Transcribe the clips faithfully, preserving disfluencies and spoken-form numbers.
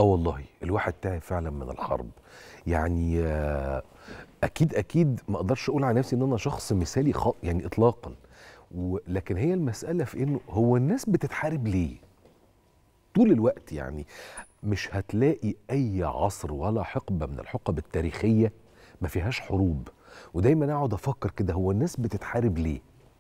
اه والله الواحد تعب فعلا من الحرب. يعني آه، اكيد اكيد ما اقدرش اقول على نفسي ان انا شخص مثالي خ... يعني اطلاقا. و... لكن هي المساله في انه هو الناس بتتحارب ليه طول الوقت؟ يعني مش هتلاقي اي عصر ولا حقبه من الحقب التاريخيه ما فيهاش حروب. ودايما اقعد افكر كده، هو الناس بتتحارب ليه؟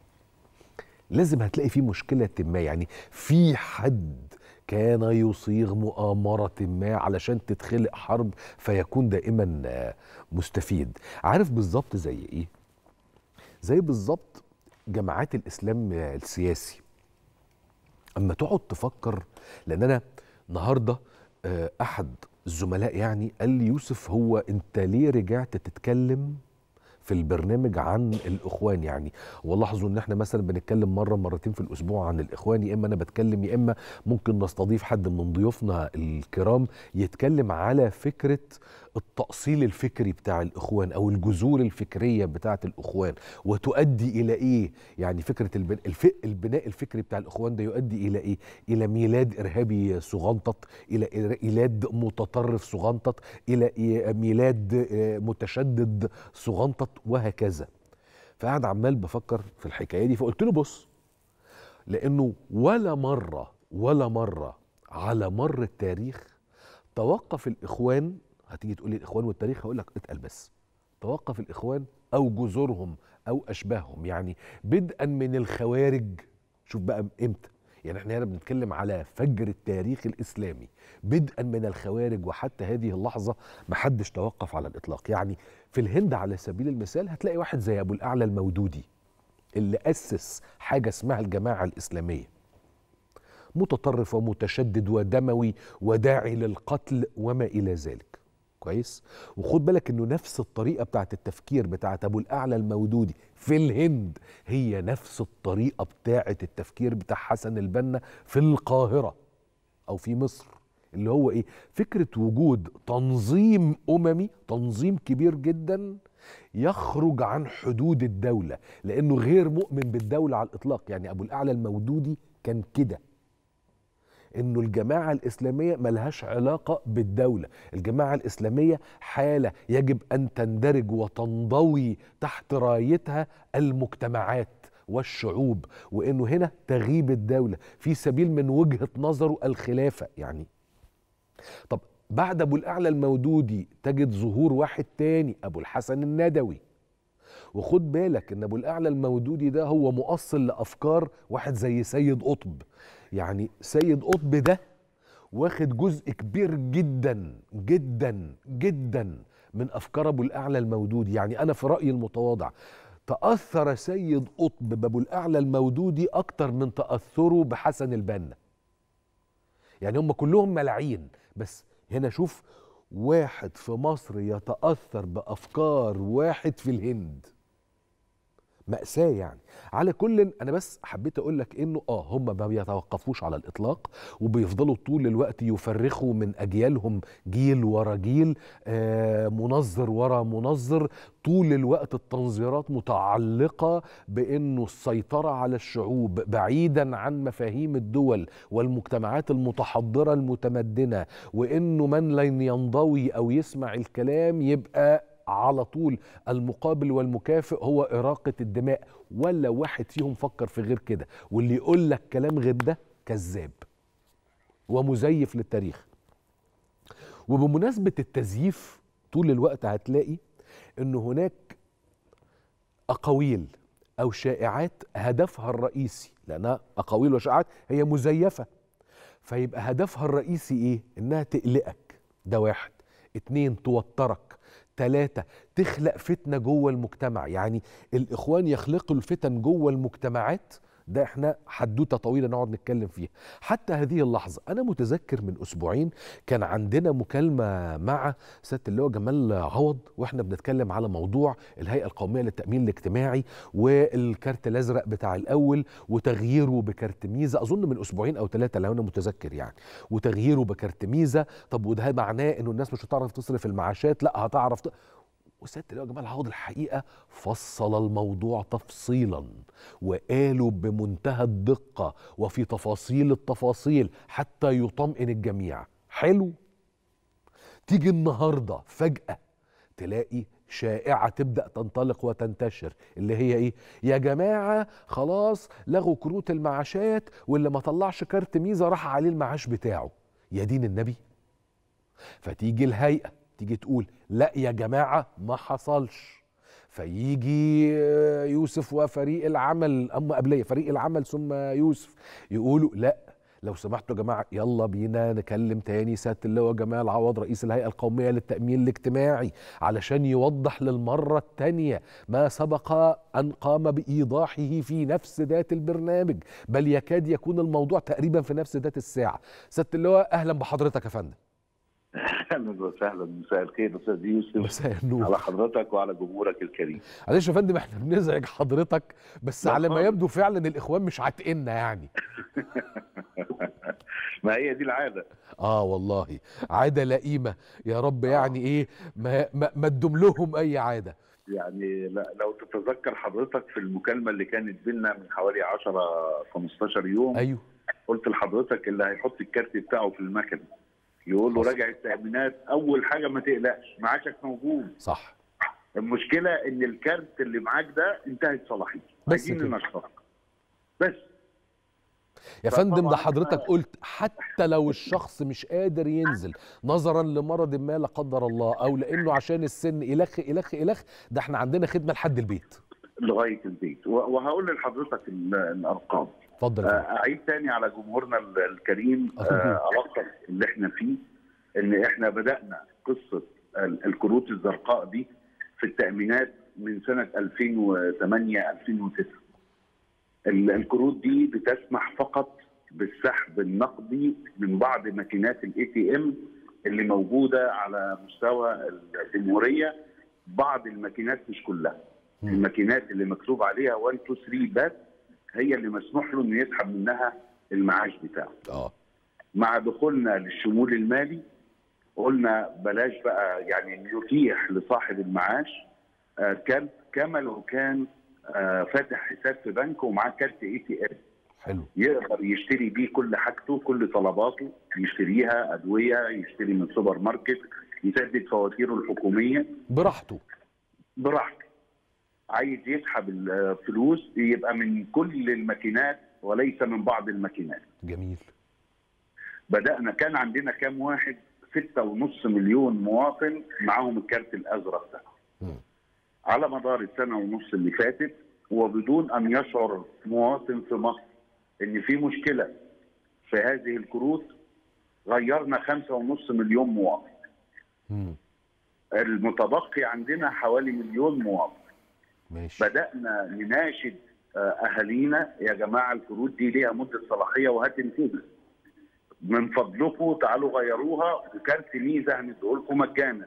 لازم هتلاقي في مشكله ما، يعني في حد كان يصيغ مؤامره ما علشان تتخلق حرب فيكون دائما آه، مستفيد. عارف بالظبط زي ايه؟ زي بالظبط جماعات الاسلام السياسي. اما تقعد تفكر، لان انا النهارده آه، احد الزملاء يعني قال لي: يوسف، هو انت ليه رجعت تتكلم في البرنامج عن الاخوان؟ يعني ولاحظوا ان احنا مثلا بنتكلم مره مرتين في الاسبوع عن الاخوان، يا اما انا بتكلم يا اما ممكن نستضيف حد من ضيوفنا الكرام يتكلم على فكره التأصيل الفكري بتاع الاخوان او الجذور الفكريه بتاعه الاخوان وتؤدي الى ايه. يعني فكره البن... الف... البناء الفكري بتاع الاخوان ده يؤدي الى ايه؟ الى ميلاد ارهابي صغنطط، الى ميلاد متطرف صغنطط، الى إيه؟ ميلاد آه، متشدد صغنطط، وهكذا. فقعد عمال بفكر في الحكايه دي، فقلت له: بص، لانه ولا مره ولا مره على مر التاريخ توقف الاخوان. هتيجي تقول لي الاخوان والتاريخ، هقول لك اتقل بس. توقف الاخوان او جذورهم او اشباههم، يعني بدءا من الخوارج. شوف بقى امتى، يعني احنا هنا بنتكلم على فجر التاريخ الاسلامي، بدءا من الخوارج وحتى هذه اللحظه ما حدش توقف على الاطلاق. يعني في الهند على سبيل المثال هتلاقي واحد زي ابو الاعلى المودودي اللي اسس حاجه اسمها الجماعه الاسلاميه، متطرف ومتشدد ودموي وداعي للقتل وما الى ذلك. كويس. وخد بالك انه نفس الطريقه بتاعت التفكير بتاعت ابو الاعلى المودودي في الهند هي نفس الطريقه بتاعت التفكير بتاع حسن البنا في القاهره او في مصر، اللي هو ايه؟ فكره وجود تنظيم اممي، تنظيم كبير جدا يخرج عن حدود الدوله، لانه غير مؤمن بالدوله على الاطلاق. يعني ابو الاعلى المودودي كان كده، انه الجماعه الاسلاميه ملهاش علاقه بالدوله، الجماعه الاسلاميه حاله يجب ان تندرج وتنضوي تحت رايتها المجتمعات والشعوب، وانه هنا تغيب الدوله في سبيل من وجهه نظره الخلافه. يعني طب بعد ابو الاعلى المودودي تجد ظهور واحد تاني، ابو الحسن الندوي. وخد بالك ان ابو الاعلى المودودي ده هو مؤصل لافكار واحد زي سيد قطب. يعني سيد قطب ده واخد جزء كبير جدا جدا جدا من افكار ابو الاعلى المودودي. يعني انا في رايي المتواضع تاثر سيد قطب بابو الاعلى المودودي اكتر من تاثره بحسن البنا. يعني هم كلهم ملاعين، بس هنا شوف، واحد في مصر يتاثر بافكار واحد في الهند. مأساة يعني. على كل، انا بس حبيت اقول لك انه اه هم ما بيتوقفوش على الاطلاق، وبيفضلوا طول الوقت يفرخوا من اجيالهم جيل ورا جيل، آه منظر ورا منظر. طول الوقت التنظيرات متعلقة بانه السيطرة على الشعوب بعيدا عن مفاهيم الدول والمجتمعات المتحضرة المتمدنة، وانه من لن ينضوي او يسمع الكلام يبقى على طول المقابل والمكافئ هو إراقة الدماء. ولا واحد فيهم فكر في غير كده، واللي يقول لك كلام غير ده كذاب ومزيف للتاريخ. وبمناسبة التزييف، طول الوقت هتلاقي ان هناك أقاويل أو شائعات هدفها الرئيسي، لأنها أقاويل وشائعات هي مزيفة، فيبقى هدفها الرئيسي إيه؟ إنها تقلقك. ده واحد. اتنين، توترك. تلاتة، تخلق فتنة جوه المجتمع. يعني الإخوان يخلقوا الفتن جوه المجتمعات، ده احنا حدوته طويله نقعد نتكلم فيها. حتى هذه اللحظه انا متذكر من اسبوعين كان عندنا مكالمه مع سياده اللواء جمال عوض، واحنا بنتكلم على موضوع الهيئه القوميه للتامين الاجتماعي والكارت الازرق بتاع الاول وتغييره بكارت ميزه، اظن من اسبوعين او ثلاثه لو انا متذكر يعني، وتغييره بكارت ميزه. طب وده معناه انه الناس مش هتعرف تصرف المعاشات؟ لا هتعرف ت... وسيادة اللواء جمال عوض الحقيقة فصل الموضوع تفصيلا، وقالوا بمنتهى الدقة وفي تفاصيل التفاصيل حتى يطمئن الجميع. حلو تيجي النهارده فجأة تلاقي شائعة تبدأ تنطلق وتنتشر، اللي هي ايه؟ يا جماعة خلاص لغوا كروت المعاشات، واللي ما طلعش كارت ميزة راح عليه المعاش بتاعه. يا دين النبي. فتيجي الهيئة تيجي تقول لا يا جماعة ما حصلش، فيجي يوسف وفريق العمل، أما قبلية فريق العمل ثم يوسف، يقولوا لا لو سمحتوا يا جماعة يلا بينا نكلم تاني سيادة اللواء جمال عوض رئيس الهيئة القومية للتأمين الاجتماعي علشان يوضح للمرة التانية ما سبق أن قام بإيضاحه في نفس ذات البرنامج، بل يكاد يكون الموضوع تقريبا في نفس ذات الساعة. سيادة اللواء أهلا بحضرتك يا فندم. اهلا وسهلا، مساء الخير استاذ يوسف. مساء النور على حضرتك وعلى جمهورك الكريم. معلش يا فندم احنا بنزعج حضرتك، بس على ما يبدو فعلا الاخوان مش عاتقنا يعني. ما هي دي العاده. اه والله عاده لئيمه يا رب. يعني آه. ايه ما ما, ما تدوم لهم اي عاده. يعني لا لو تتذكر حضرتك في المكالمه اللي كانت بينا من حوالي عشرة خمستاشر يوم، ايوه قلت لحضرتك اللي هيحط الكارت بتاعه في المكنه يقول له راجع التأمينات، اول حاجه ما تقلقش معاشك موجود. صح. المشكله ان الكارت اللي معاك ده انتهت صلاحيته، عايزين ننشرك بس. يا فندم ده حضرتك قلت حتى لو الشخص مش قادر ينزل نظرا لمرض ما لا قدر الله، او لانه عشان السن الخ الخ الخ، ده احنا عندنا خدمه لحد البيت لغايه البيت. وهقول لحضرتك الارقام. اتفضل. اعيد تاني على جمهورنا الكريم الخص اللي احنا فيه، ان احنا بدانا قصه الكروت الزرقاء دي في التامينات من سنه ألفين وثمانية ألفين وتسعة. الكروت دي بتسمح فقط بالسحب النقدي من بعض ماكينات الاي تي ام اللي موجوده على مستوى الجمهوريه، بعض الماكينات مش كلها. الماكينات اللي مكتوب عليها واحد اتنين تلاتة بس هي اللي مسموح له انه يسحب منها المعاش بتاعه. اه مع دخولنا للشمول المالي قلنا بلاش بقى، يعني يتيح لصاحب المعاش آه كان كما لو كان آه فاتح حساب في بنك ومعاه كارت اي تي ام. حلو. يقدر يشتري بيه كل حاجته، كل طلباته يشتريها، ادويه، يشتري من سوبر ماركت، يسدد فواتيره الحكوميه براحته براحته. عايز يسحب الفلوس يبقى من كل الماكينات وليس من بعض الماكينات. جميل. بدأنا كان عندنا كام واحد؟ ستة ونص مليون مواطن معاهم الكارت الأزرق ده. م. على مدار السنة ونص اللي فاتت، وبدون أن يشعر مواطن في مصر إن في مشكلة في هذه الكروت، غيرنا خمسة ونص مليون مواطن. م. المتبقي عندنا حوالي مليون مواطن. ماشي. بدأنا نناشد أهالينا يا جماعة الكروت دي ليها مدة صلاحية وهتنتهي، من فضلكم تعالوا غيروها، وكارت ميزة هنديه لكم مجانا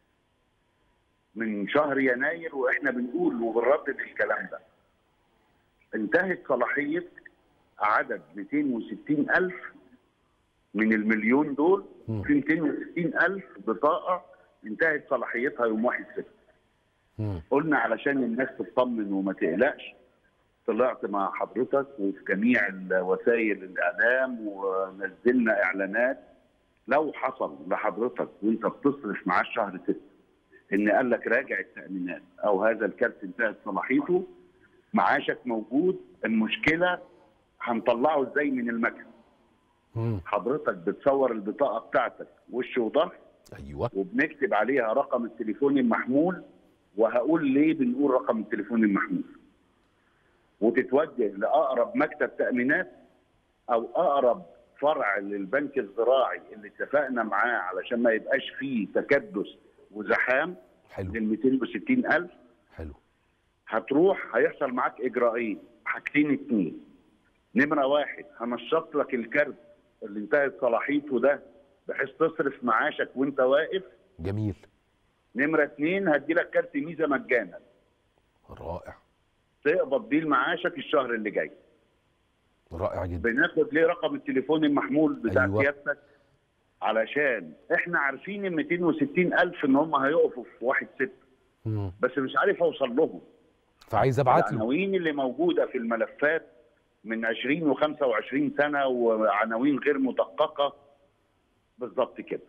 من شهر يناير، واحنا بنقول وبنردد الكلام ده. انتهت صلاحية عدد مئتين وستين ألف من المليون دول، في مئتين وستين ألف بطاقة انتهت صلاحيتها يوم واحد ستة. قلنا علشان الناس تطمن وما تقلقش، طلعت مع حضرتك وفي جميع وسائل الاعلام ونزلنا اعلانات. لو حصل لحضرتك وانت بتصرف معاه شهر ستة ان قال لك راجع التامينات او هذا الكارت انتهت صلاحيته، معاشك موجود، المشكله هنطلعه ازاي من المكنه؟ حضرتك بتصور البطاقه بتاعتك وش وظهر، ايوه، وبنكتب عليها رقم التليفون المحمول، وهقول ليه بنقول رقم التليفون المحمول، وتتوجه لاقرب مكتب تامينات او اقرب فرع للبنك الزراعي اللي اتفقنا معاه علشان ما يبقاش فيه تكدس وزحام. حلو. لل مئتين وستين ألف. حلو. هتروح هيحصل معاك اجراءين، حاجتين اتنين. نمره واحد، هنشط لك الكارت اللي انتهت صلاحيته ده بحيث تصرف معاشك وانت واقف. جميل. نمره اتنين، هدي لك كارت ميزه مجانا. رائع. تقبض بيه معاشك الشهر اللي جاي. رائع جدا. بناخد ليه رقم التليفون المحمول بتاع أيوة. سيادتك؟ علشان احنا عارفين ال مئتين وستين ألف ان هم هيقفوا في واحد ستة، بس مش عارف اوصل لهم، فعايز ابعت له العناوين اللي موجوده في الملفات من عشرين وخمسة وعشرين سنه وعناوين غير مدققه بالظبط كده.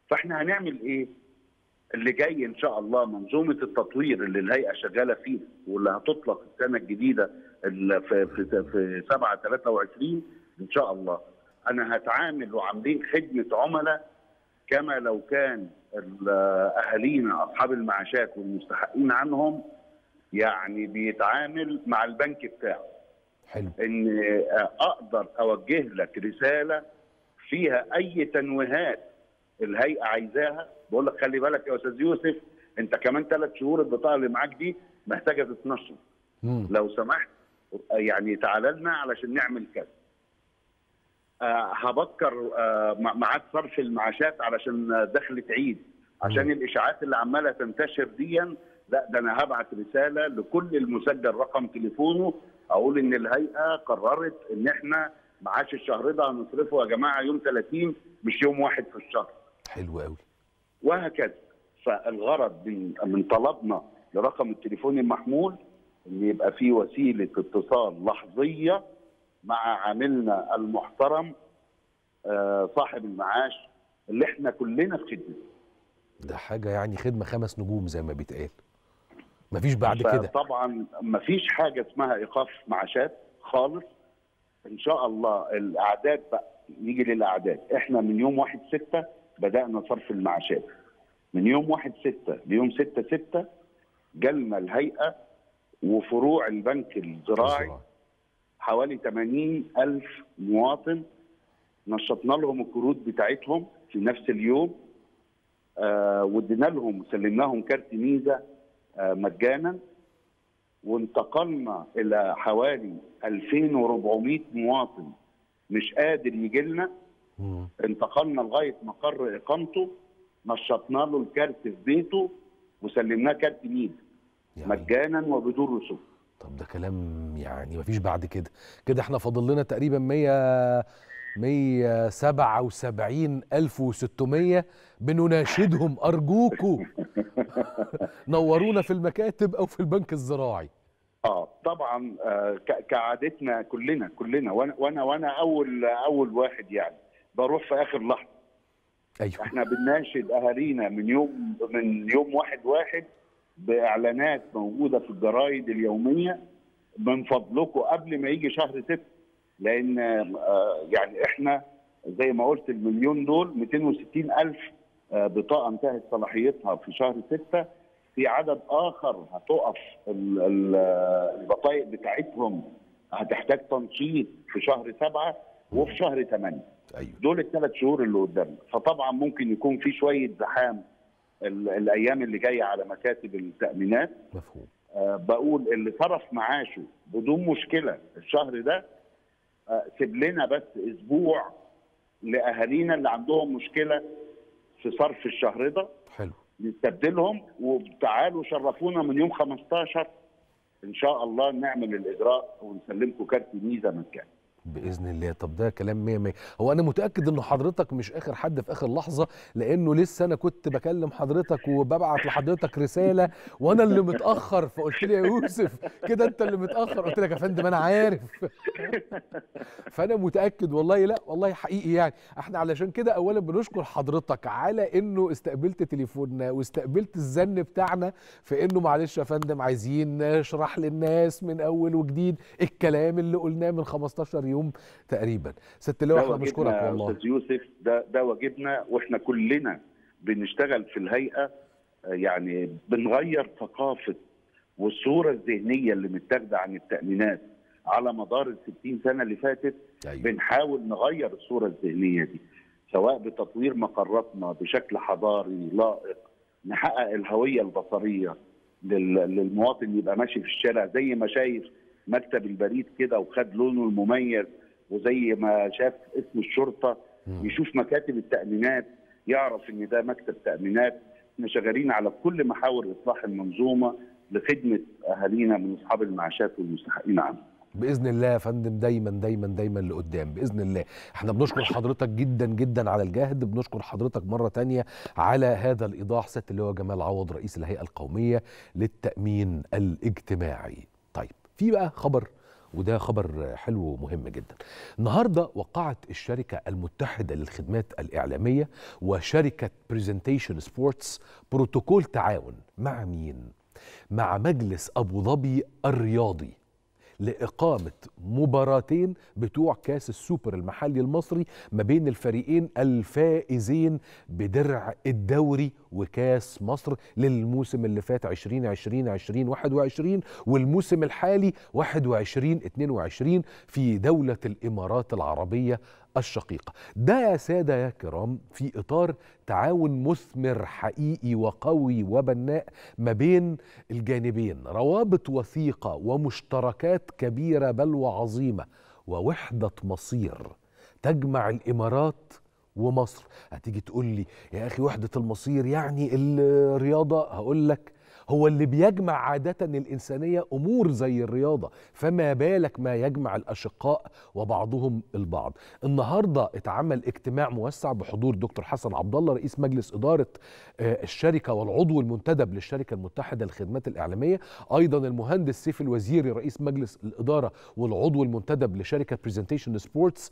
فاحنا هنعمل ايه؟ اللي جاي ان شاء الله منظومه التطوير اللي الهيئه شغاله فيه واللي هتطلق السنه الجديده في في في سبعة ثلاثة وعشرين ان شاء الله. انا هتعامل وعاملين خدمه عملاء كما لو كان اهالينا اصحاب المعاشات والمستحقين عنهم يعني بيتعامل مع البنك بتاعه. حلو. ان اقدر اوجه لك رساله فيها اي تنويهات الهيئه عايزاها، بقول لك خلي بالك يا استاذ يوسف انت كمان ثلاث شهور البطاقه اللي معاك دي محتاجه تتنشط. لو سمحت يعني تعالى لنا علشان نعمل كذا. أه هبكر أه ميعاد صرف المعاشات علشان دخلة عيد، عشان مم. الاشاعات اللي عماله تنتشر دي، لا ده انا هبعت رساله لكل المسجل رقم تليفونه اقول ان الهيئه قررت ان احنا معاش الشهر ده هنصرفه يا جماعه يوم ثلاثين مش يوم واحد في الشهر. حلو قوي. وهكذا. فالغرض من من طلبنا لرقم التليفون المحمول ان يبقى فيه وسيله اتصال لحظيه مع عاملنا المحترم صاحب المعاش اللي احنا كلنا في خدمته. ده حاجه يعني خدمه خمس نجوم زي ما بيتقال. مفيش بعد كده. طبعا مفيش حاجه اسمها ايقاف معاشات خالص. ان شاء الله الاعداد بقى نيجي للاعداد، احنا من يوم واحد ستة بدانا صرف المعاشات. من يوم واحد ستة ليوم ستة ستة جالنا الهيئه وفروع البنك الزراعي حوالي ثمانين ألف مواطن نشطنا لهم الكروت بتاعتهم في نفس اليوم، آه وادينا لهم وسلمناهم كارت ميزه آه مجانا، وانتقلنا الى حوالي ألفين وأربعمائة مواطن مش قادر يجي لنا، انتقلنا لغايه مقر اقامته نشطنا له الكارت في بيته وسلمناه كارت ميزه يعني مجانا وبدون رسوم. طب ده كلام يعني مفيش بعد كده. كده احنا فاضل لنا تقريبا مية مية وسبعة وسبعين ألف وستمية بنناشدهم أرجوكوا نورونا في المكاتب أو في البنك الزراعي. اه طبعا آه كعادتنا كلنا كلنا وانا وانا وانا اول اول واحد يعني بروح في اخر لحظه. ايوه. احنا بنناشد اهالينا من يوم من يوم واحد واحد باعلانات موجوده في الجرايد اليوميه من فضلكم قبل ما يجي شهر ستة، لان آه يعني احنا زي ما قلت المليون دول مئتين وستين ألف آه بطاقه انتهت صلاحيتها في شهر ستة، في عدد اخر هتقف البطايق بتاعتهم هتحتاج تنشيط في شهر سبعة وفي شهر ثمانية. أيوة. دول الثلاث شهور اللي قدامنا، فطبعا ممكن يكون في شويه زحام الايام اللي جايه على مكاتب التامينات. مفهوم. آه بقول اللي صرف معاشه بدون مشكله الشهر ده آه سيب لنا بس اسبوع لاهالينا اللي عندهم مشكله في صرف الشهر ده. حلو. نستبدلهم وتعالوا شرفونا من يوم خمستاشر ان شاء الله نعمل الاجراء ونسلمكم كارت ميزه مجانا باذن الله. طب ده كلام مية مية. هو انا متاكد انه حضرتك مش اخر حد في اخر لحظه، لانه لسه انا كنت بكلم حضرتك وببعت لحضرتك رساله وانا اللي متاخر، فقلت لي يا يوسف كده انت اللي متاخر، قلت لك يا فندم انا عارف. فانا متاكد والله، لا والله حقيقي يعني. احنا علشان كده اولا بنشكر حضرتك على انه استقبلت تليفوننا واستقبلت الزن بتاعنا في انه معلش يا فندم عايزين نشرح للناس من اول وجديد الكلام اللي قلناه من خمستاشر يوم تقريبا. ست اللواء احنا بنشكرك والله. استاذ يوسف ده ده واجبنا، واحنا كلنا بنشتغل في الهيئه يعني بنغير ثقافه والصوره الذهنيه اللي متاخده عن التامينات على مدار الستين سنه اللي فاتت. أيوة. بنحاول نغير الصوره الذهنيه دي سواء بتطوير مقراتنا بشكل حضاري لائق، نحقق الهويه البصريه للمواطن يبقى ماشي في الشارع زي ما شايف مكتب البريد كده وخد لونه المميز، وزي ما شاف اسم الشرطه يشوف مكاتب التامينات يعرف ان ده مكتب تامينات. احنا شغالين على كل محاور اصلاح المنظومه لخدمه اهالينا من اصحاب المعاشات والمستحقين عنها. باذن الله يا فندم، دايما دايما دايما لقدام باذن الله. احنا بنشكر حضرتك جدا جدا على الجهد، بنشكر حضرتك مره تانية على هذا الايضاح. سياده اللواء جمال عوض رئيس الهيئه القوميه للتامين الاجتماعي. طيب في بقى خبر وده خبر حلو ومهم جدا. النهارده وقعت الشركه المتحده للخدمات الاعلاميه وشركه بريزنتيشن سبورتس بروتوكول تعاون مع مين؟ مع مجلس ابو ظبي الرياضي لإقامة مباراتين بتوع كاس السوبر المحلي المصري ما بين الفريقين الفائزين بدرع الدوري وكاس مصر للموسم اللي فات عشرين عشرين عشرين واحد وعشرين والموسم الحالي واحد وعشرين اتنين وعشرين في دولة الإمارات العربية الشقيقة. ده يا سادة يا كرام في إطار تعاون مثمر حقيقي وقوي وبناء ما بين الجانبين، روابط وثيقة ومشتركات كبيرة بل وعظيمة ووحدة مصير تجمع الإمارات ومصر. هتيجي تقول لي يا أخي وحدة المصير يعني الرياضة، هقول لك هو اللي بيجمع عادة الإنسانية أمور زي الرياضة، فما بالك ما يجمع الأشقاء وبعضهم البعض. النهاردة اتعمل اجتماع موسع بحضور دكتور حسن عبد الله رئيس مجلس إدارة الشركة والعضو المنتدب للشركة المتحدة للخدمات الإعلامية، أيضا المهندس سيف الوزيري رئيس مجلس الإدارة والعضو المنتدب لشركة بريزنتيشن سبورتس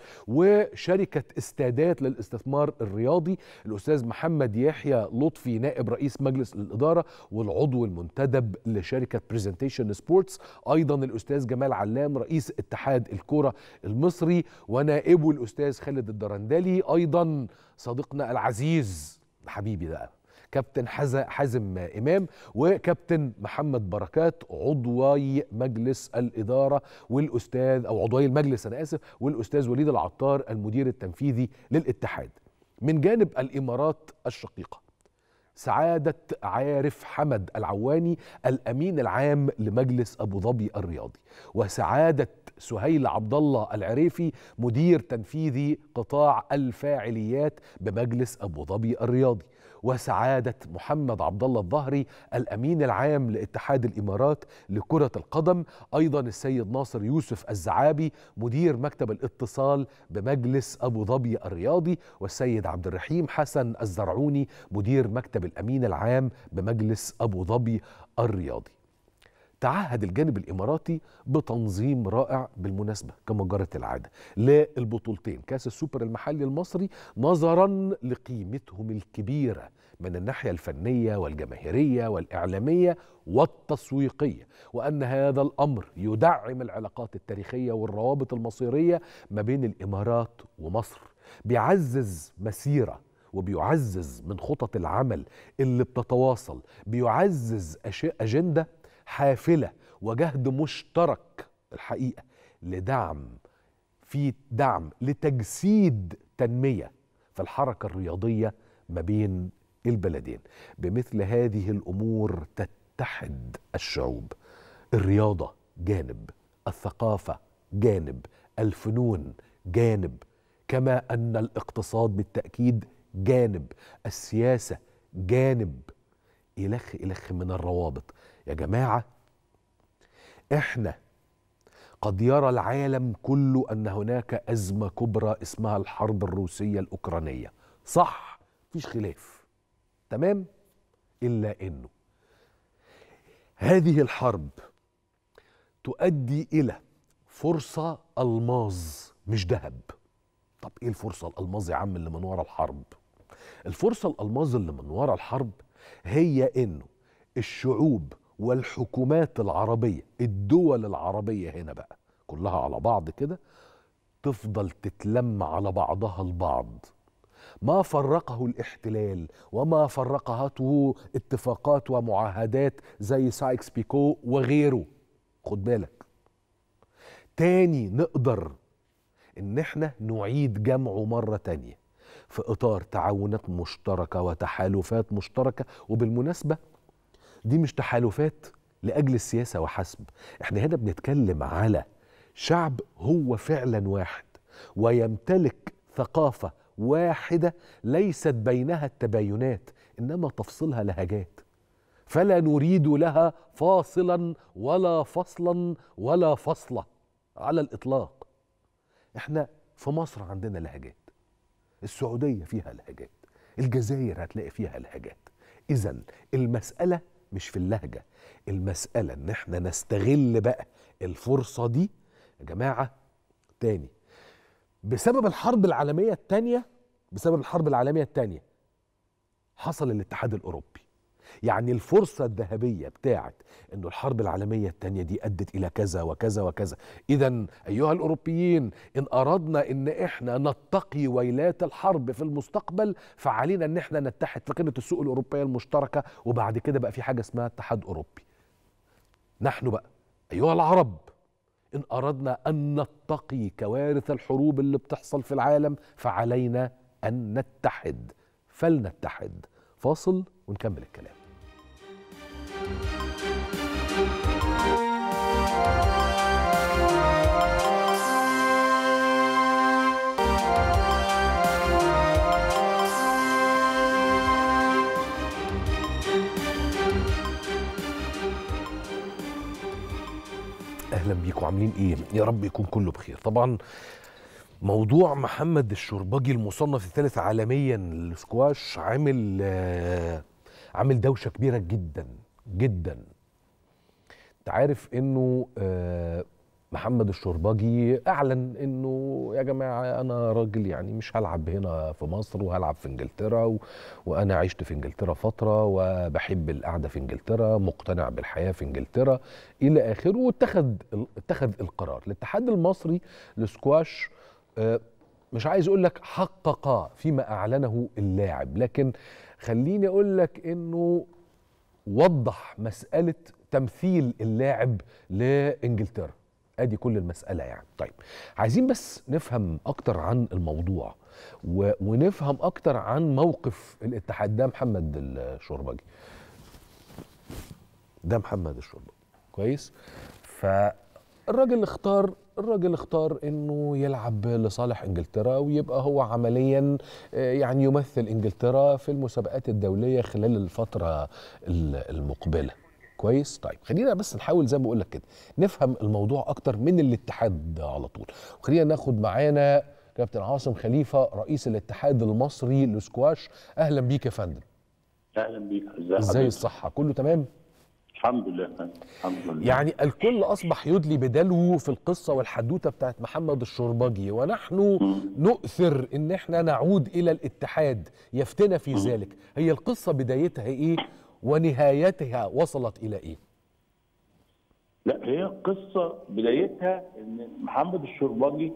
وشركة استادات للاستثمار الرياضي، الأستاذ محمد يحيى لطفي نائب رئيس مجلس الإدارة والعضو المنتدب لشركة بريزنتيشن سبورتس، أيضا الأستاذ جمال علام رئيس اتحاد الكرة المصري ونائبه الأستاذ خالد الدرندلي، أيضا صديقنا العزيز حبيبي ده كابتن حازم إمام وكابتن محمد بركات عضوي مجلس الإدارة والأستاذ أو عضوي المجلس أنا آسف والأستاذ وليد العطار المدير التنفيذي للاتحاد. من جانب الإمارات الشقيقة سعادة عارف حمد العواني الأمين العام لمجلس أبو ظبي الرياضي، وسعادة سهيل عبد الله العريفي مدير تنفيذي قطاع الفاعليات بمجلس أبو ظبي الرياضي، وسعادة محمد عبد الله الظهري الأمين العام لاتحاد الإمارات لكرة القدم، أيضا السيد ناصر يوسف الزعابي مدير مكتب الاتصال بمجلس أبو ظبي الرياضي، والسيد عبد الرحيم حسن الزرعوني مدير مكتب الأمين العام بمجلس أبو ظبي الرياضي. تعهد الجانب الإماراتي بتنظيم رائع بالمناسبة كما جرت العادة للبطولتين كاس السوبر المحلي المصري نظرا لقيمتهم الكبيرة من الناحية الفنية والجماهيرية والإعلامية والتسويقية، وأن هذا الأمر يدعم العلاقات التاريخية والروابط المصيرية ما بين الإمارات ومصر، بيعزز مسيرة وبيعزز من خطط العمل اللي بتتواصل، بيعزز أجندة حافلة وجهد مشترك الحقيقة لدعم في دعم لتجسيد تنمية في الحركة الرياضية ما بين البلدين. بمثل هذه الأمور تتحد الشعوب. الرياضة جانب، الثقافة جانب، الفنون جانب، كما أن الاقتصاد بالتأكيد جانب، السياسة جانب، إلخ إلخ من الروابط. يا جماعة إحنا قد يرى العالم كله أن هناك أزمة كبرى اسمها الحرب الروسية الأوكرانية، صح، مفيش خلاف، تمام، إلا أنه هذه الحرب تؤدي إلى فرصة ألماظ مش ذهب. طب إيه الفرصة الألماظ يا عم اللي من ورا الحرب؟ الفرصة الألماظ اللي من ورا الحرب هي أنه الشعوب والحكومات العربية، الدول العربية هنا بقى كلها على بعض كده تفضل تتلم على بعضها البعض. ما فرقه الاحتلال وما فرقته اتفاقات ومعاهدات زي سايكس بيكو وغيره. خد بالك تاني نقدر ان احنا نعيد جمعه مرة تانية في اطار تعاونات مشتركة وتحالفات مشتركة. وبالمناسبة دي مش تحالفات لأجل السياسة وحسب، احنا هنا بنتكلم على شعب هو فعلا واحد ويمتلك ثقافة واحدة ليست بينها التباينات إنما تفصلها لهجات، فلا نريد لها فاصلا ولا فصلا ولا فصلة على الإطلاق. احنا في مصر عندنا لهجات، السعودية فيها لهجات، الجزائر هتلاقي فيها لهجات. إذن المسألة مش في اللهجة، المسألة ان احنا نستغل بقى الفرصة دي يا جماعه تاني، بسبب الحرب العالميه الثانيه بسبب الحرب العالميه الثانيه حصل الاتحاد الاوروبي. يعني الفرصة الذهبية بتاعت انه الحرب العالمية الثانية دي ادت الى كذا وكذا وكذا. اذا ايها الاوروبيين، ان اردنا ان احنا نتقي ويلات الحرب في المستقبل فعلينا ان احنا نتحد في قمة السوق الاوروبية المشتركة، وبعد كده بقى في حاجة اسمها اتحاد اوروبي. نحن بقى ايها العرب، ان اردنا ان نتقي كوارث الحروب اللي بتحصل في العالم فعلينا ان نتحد، فلنتحد. فاصل ونكمل الكلام. اهلا بيكم، عاملين ايه؟ يا رب يكون كله بخير. طبعا موضوع محمد الشربجي المصنف الثالث عالميا للسكواش عامل آه عامل دوشه كبيره جدا جدا. انت عارف انه آه محمد الشربجي اعلن انه يا جماعه انا راجل يعني مش هلعب هنا في مصر وهلعب في انجلترا، و... وانا عشت في انجلترا فتره وبحب القعده في انجلترا، مقتنع بالحياه في انجلترا الى اخره. واتخذ اتخذ القرار. الاتحاد المصري للسكواش آه مش عايز اقول لك حقق فيما اعلنه اللاعب، لكن خليني اقول لك انه وضح مساله تمثيل اللاعب لانجلترا. ادي كل المسألة يعني. طيب عايزين بس نفهم اكتر عن الموضوع و... ونفهم اكتر عن موقف الاتحاد. ده محمد الشربجي ده محمد الشربجي كويس. فالراجل اختار الراجل اختار انه يلعب لصالح انجلترا ويبقى هو عمليا يعني يمثل انجلترا في المسابقات الدولية خلال الفترة المقبلة. كويس. طيب خلينا بس نحاول زي ما بقول لك كده نفهم الموضوع اكتر من الاتحاد على طول. وخلينا ناخد معانا كابتن عاصم خليفه رئيس الاتحاد المصري للسكواش. اهلا بيك يا فندم. اهلا بيك. ازاي الصحه؟ كله تمام؟ الحمد لله. الحمد لله. يعني الكل اصبح يدلي بدلو في القصه والحدوته بتاعت محمد الشربجي، ونحن نؤثر ان احنا نعود الى الاتحاد يفتنا في ذلك. هي القصه بدايتها ايه ونهايتها وصلت الى ايه؟ لا، هي قصه بدايتها ان محمد الشربجي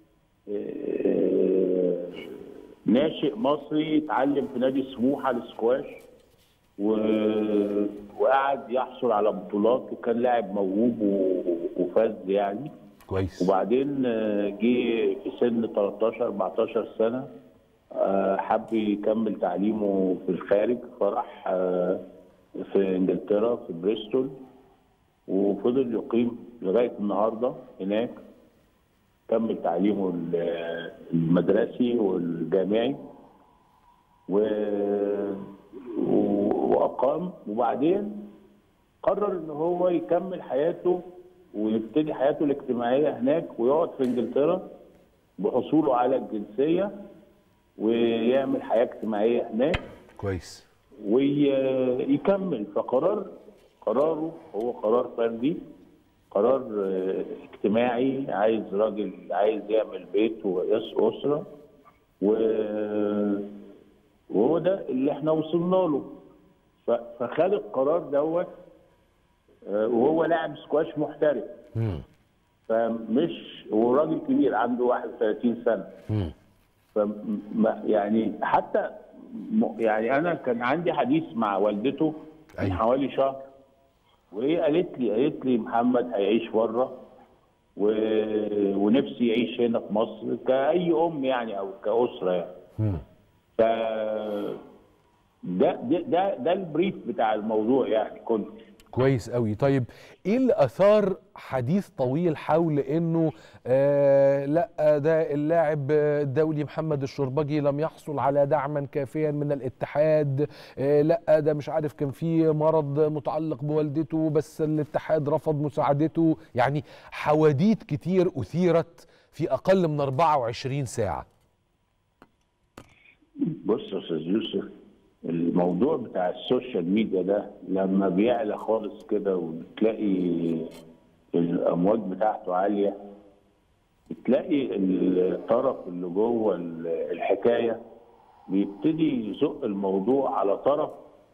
ناشئ مصري اتعلم في نادي سموحه للسكواش و... وقعد يحصل على بطولات وكان لاعب موهوب وفاز يعني كويس. وبعدين جه في سن تلتاشر اربعتاشر سنه حب يكمل تعليمه في الخارج، فراح في انجلترا في بريستول وفضل يقيم لغايه النهارده هناك. كمل تعليمه المدرسي والجامعي و... واقام، وبعدين قرر ان هو يكمل حياته ويبتدي حياته الاجتماعيه هناك ويقعد في انجلترا بحصوله على الجنسيه ويعمل حياه اجتماعيه هناك. كويس. ويكمل. فقرار قراره هو قرار فردي، قرار اجتماعي، عايز راجل عايز يعمل بيت واسره، وهو ده اللي احنا وصلنا له. فخد القرار دوت وهو لاعب سكواش محترف. امم فمش هو راجل كبير عنده واحد وثلاثين سنه. امم ف يعني حتى يعني انا كان عندي حديث مع والدته من أيوة. حوالي شهر، وهي قالت لي قالت لي محمد هيعيش بره و... ونفسي يعيش هنا في مصر كأي ام يعني او كأسره يعني. امم ف ده ده ده, ده البريف بتاع الموضوع يعني كله. كويس قوي. طيب ايه اللي اثار حديث طويل حول انه آه لا ده اللاعب الدولي محمد الشربجي لم يحصل على دعما كافيا من الاتحاد، آه لا ده مش عارف كان في مرض متعلق بوالدته بس الاتحاد رفض مساعدته، يعني حواديت كتير اثيرت في اقل من اربعة وعشرين ساعة. بص يا استاذ يوسف، الموضوع بتاع السوشيال ميديا ده لما بيعلى خالص كده وبتلاقي الامواج بتاعته عاليه بتلاقي الطرف اللي جوه الحكايه بيبتدي يزق الموضوع على طرف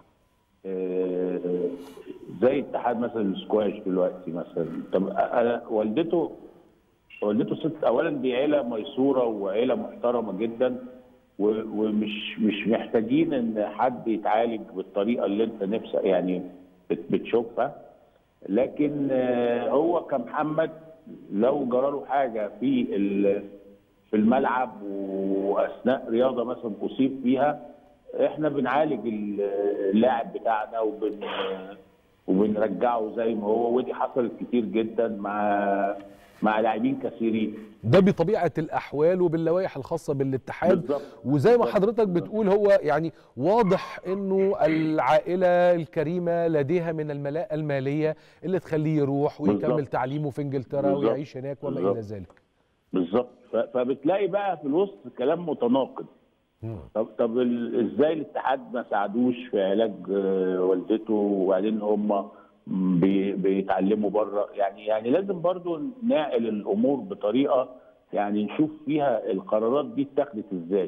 آه، زي اتحاد مثلا السكواش دلوقتي مثلا. طب انا والدته والدته ست، اولا دي عيله ميسوره وعيله محترمه جدا، ومش مش محتاجين ان حد يتعالج بالطريقه اللي انت نفسك يعني بتشوفها. لكن هو كمحمد لو جراله حاجه في في الملعب واثناء رياضه مثلا اصيب فيها، احنا بنعالج اللاعب بتاعنا وبن وبنرجعه زي ما هو، ودي حصلت كتير جدا مع مع لاعبين كثيرين. ده بطبيعه الاحوال وباللوائح الخاصه بالاتحاد بالظبط. وزي ما حضرتك بتقول هو يعني واضح انه العائله الكريمه لديها من الملاءه الماليه اللي تخليه يروح ويكمل بالزبط. تعليمه في انجلترا بالزبط. ويعيش هناك وما الى ذلك. بالظبط. فبتلاقي بقى في الوسط كلام متناقض. طب طب ازاي الاتحاد ما ساعدوش في علاج والدته وبعدين هم بي بيتعلموا بره؟ يعني يعني لازم برضو نعقل الامور بطريقه يعني نشوف فيها القرارات دي اتخذت ازاي.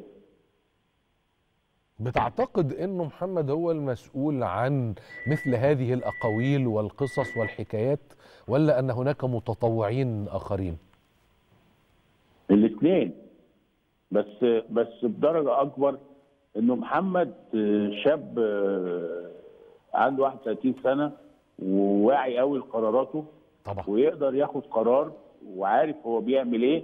بتعتقد انه محمد هو المسؤول عن مثل هذه الاقاويل والقصص والحكايات ولا ان هناك متطوعين اخرين؟ الاثنين، بس بس بدرجه اكبر. انه محمد شاب عنده واحد وثلاثين سنه وواعي قوي لقراراته طبعا، ويقدر ياخد قرار وعارف هو بيعمل ايه،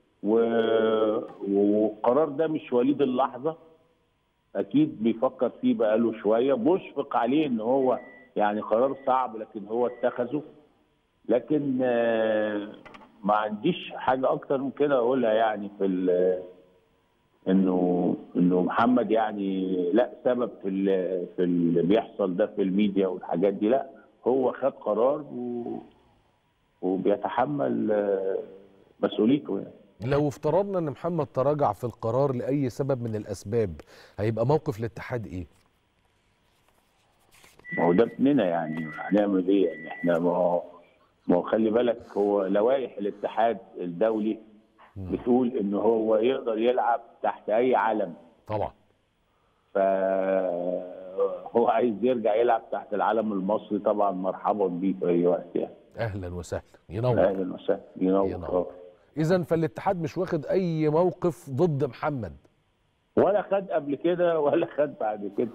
والقرار ده مش وليد اللحظه، اكيد بيفكر فيه بقاله شويه، مشفق عليه ان هو يعني قرار صعب لكن هو اتخذه. لكن ما عنديش حاجه اكتر من كده اقولها يعني في انه انه محمد يعني لا سبب في في اللي بيحصل ده في الميديا والحاجات دي، لا هو خد قرار و... وبيتحمل مسؤوليته يعني. لو افترضنا ان محمد تراجع في القرار لاي سبب من الاسباب هيبقى موقف الاتحاد ايه؟ ما هو ده ابننا يعني هنعمل ايه يعني؟ احنا ما هو ما هو خلي بالك هو لوائح الاتحاد الدولي بتقول ان هو يقدر يلعب تحت اي علم. طبعا. فهو عايز يرجع يلعب تحت العلم المصري، طبعا مرحبا بيه في اي وقت يعني. اهلا وسهلا، ينور. اهلا وسهلا، ينور, ينور. اذا فالاتحاد مش واخد اي موقف ضد محمد ولا خد قبل كده ولا خد بعد كده.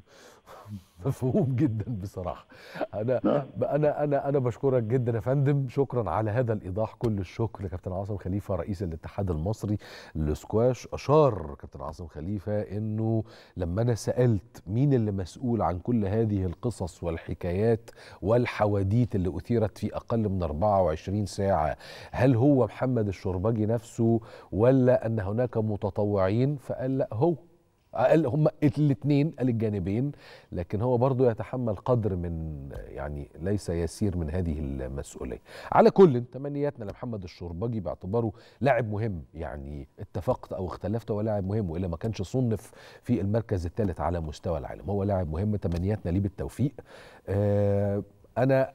مفهوم جدا بصراحه. انا انا انا انا بشكرك جدا يا فندم، شكرا على هذا الايضاح. كل الشكر لكابتن عاصم خليفه رئيس الاتحاد المصري للسكواش. اشار كابتن عاصم خليفه انه لما انا سالت مين اللي مسؤول عن كل هذه القصص والحكايات والحواديت اللي اثيرت في اقل من أربعة وعشرين ساعه، هل هو محمد الشربجي نفسه ولا ان هناك متطوعين؟ فقال لا، هو قال هم الاثنين، قال الجانبين، لكن هو برضو يتحمل قدر من يعني ليس يسير من هذه المسؤولية. على كل تمنياتنا لمحمد الشربجي باعتباره لاعب مهم، يعني اتفقت او اختلفت هو لاعب مهم، والا ما كانش صنف في المركز الثالث على مستوى العالم. هو لاعب مهم، تمنياتنا ليه بالتوفيق. آه انا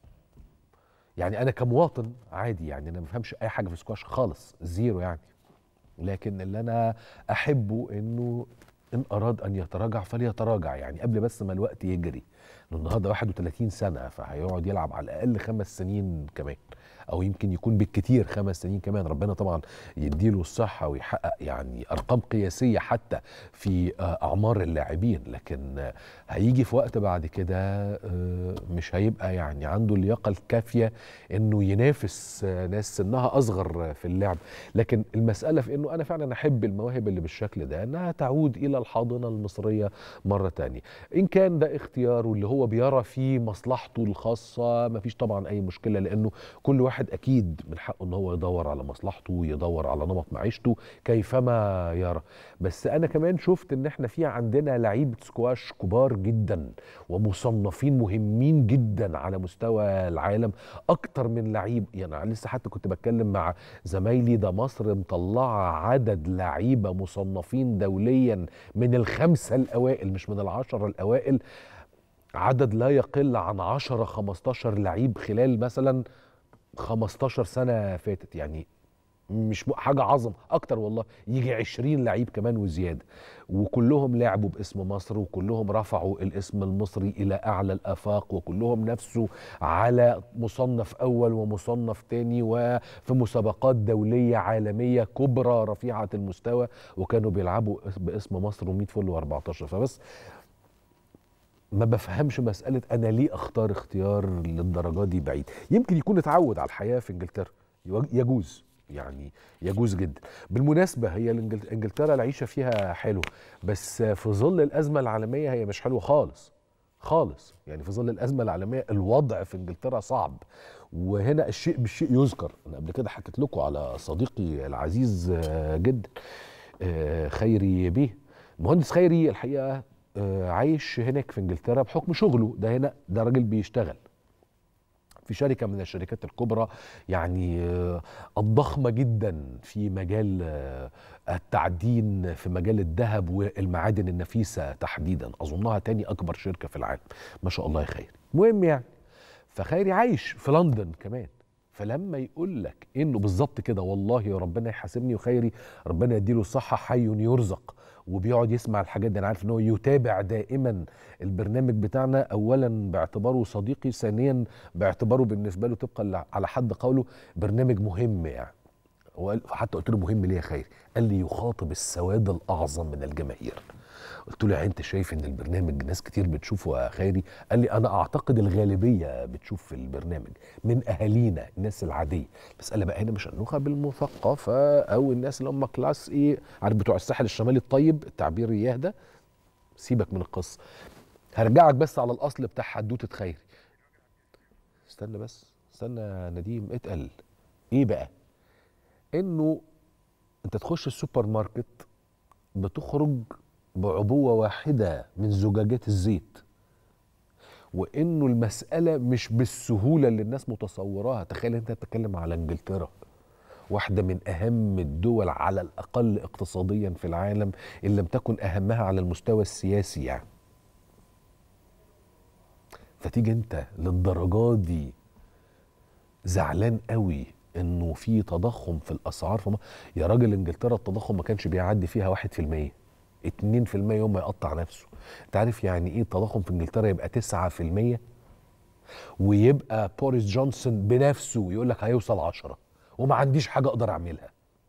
يعني انا كمواطن عادي يعني انا ما بفهمش اي حاجة في السكواش خالص، زيرو يعني، لكن اللي انا احبه انه ان اراد ان يتراجع فليتراجع، يعني قبل بس ما الوقت يجري. النهارده واحد وثلاثين سنه، فهيقعد يلعب على الاقل خمس سنين كمان، او يمكن يكون بالكتير خمس سنين كمان. ربنا طبعا يديله الصحه ويحقق يعني ارقام قياسيه حتى في اعمار اللاعبين، لكن هيجي في وقت بعد كده مش هيبقى يعني عنده اللياقه الكافيه انه ينافس ناس سنها اصغر في اللعب. لكن المساله في انه انا فعلا احب المواهب اللي بالشكل ده انها تعود الى الحاضنه المصريه مره تانية. ان كان ده اختياره اللي هو بيرى فيه مصلحته الخاصه مفيش طبعا اي مشكله، لانه كل واحد اكيد من حقه ان هو يدور على مصلحته ويدور على نمط معيشته كيفما يرى. بس انا كمان شفت ان احنا في عندنا لعيبه سكواش كبار جدا ومصنفين مهمين جدا على مستوى العالم، اكتر من لعيب. يعني لسه حتى كنت بتكلم مع زمايلي، ده مصر مطلعه عدد لعيبه مصنفين دوليا من الخمسه الاوائل مش من العشره الاوائل، عدد لا يقل عن عشرة خمستاشر لعيب خلال مثلا خمستاشر سنة فاتت. يعني مش حاجه عظم اكتر والله، يجي عشرين لعيب كمان وزياده، وكلهم لعبوا باسم مصر، وكلهم رفعوا الاسم المصري الى اعلى الافاق، وكلهم نفسوا على مصنف اول ومصنف تاني وفي مسابقات دوليه عالميه كبرى رفيعه المستوى، وكانوا بيلعبوا باسم مصر ومية فل واربعتاشر. فبس ما بفهمش مساله انا ليه اختار اختيار للدرجه دي بعيد. يمكن يكون اتعود على الحياه في انجلترا، يجوز يعني، يجوز جدا. بالمناسبة هي انجلترا العيشة فيها حلو، بس في ظل الأزمة العالمية هي مش حلوة خالص خالص. يعني في ظل الأزمة العالمية الوضع في انجلترا صعب، وهنا الشيء بالشيء يذكر. أنا قبل كده حكيت لكم على صديقي العزيز جدا خيري بيه، المهندس خيري الحقيقة عايش هناك في انجلترا بحكم شغله ده. هنا ده راجل بيشتغل في شركة من الشركات الكبرى يعني الضخمة جدا في مجال التعدين، في مجال الذهب والمعادن النفيسة تحديدا، أظنها تاني أكبر شركة في العالم، ما شاء الله يا خيري. مهم يعني، فخيري عايش في لندن كمان. فلما يقول لك إنه بالظبط كده، والله ربنا يحاسبني، وخيري ربنا يديله الصحة حي يرزق، وبيقعد يسمع الحاجات دي. انا عارف ان هو يتابع دائما البرنامج بتاعنا، اولا باعتباره صديقي، ثانيا باعتباره بالنسبه له طبقا على حد قوله برنامج مهم يعني. حتى قلت له مهم ليه يا خيري؟ قال لي يخاطب السواد الاعظم من الجماهير. قلت له يعني انت شايف ان البرنامج ناس كتير بتشوفه يا خيري؟ قال لي انا اعتقد الغالبيه بتشوف في البرنامج من اهالينا الناس العاديه. المساله بقى هنا مش النخب المثقفه او الناس اللي هم كلاس ايه، عارف بتوع الساحل الشمالي الطيب، التعبير اياه ده، سيبك من القصه. هرجعك بس على الاصل بتاع حدوته خيري. استنى بس استنى يا نديم، اتقل. ايه بقى؟ انه انت تخش السوبر ماركت بتخرج بعبوة واحدة من زجاجات الزيت، وإنه المسألة مش بالسهولة اللي الناس متصوراها. تخيل أنت تتكلم على إنجلترا، واحدة من أهم الدول على الأقل اقتصاديا في العالم، إن لم تكن أهمها على المستوى السياسي يعني. فتيجي أنت للدرجات دي زعلان قوي إنه في تضخم في الأسعار في مصر. يا راجل إنجلترا التضخم ما كانش بيعدي فيها واحد في المية، اتنين في المية يوم ما يقطع نفسه. انت عارف يعني ايه التضخم في انجلترا يبقى تسعة في المية، ويبقى بوريس جونسون بنفسه يقول لك هيوصل عشرة وما عنديش حاجة اقدر اعملها.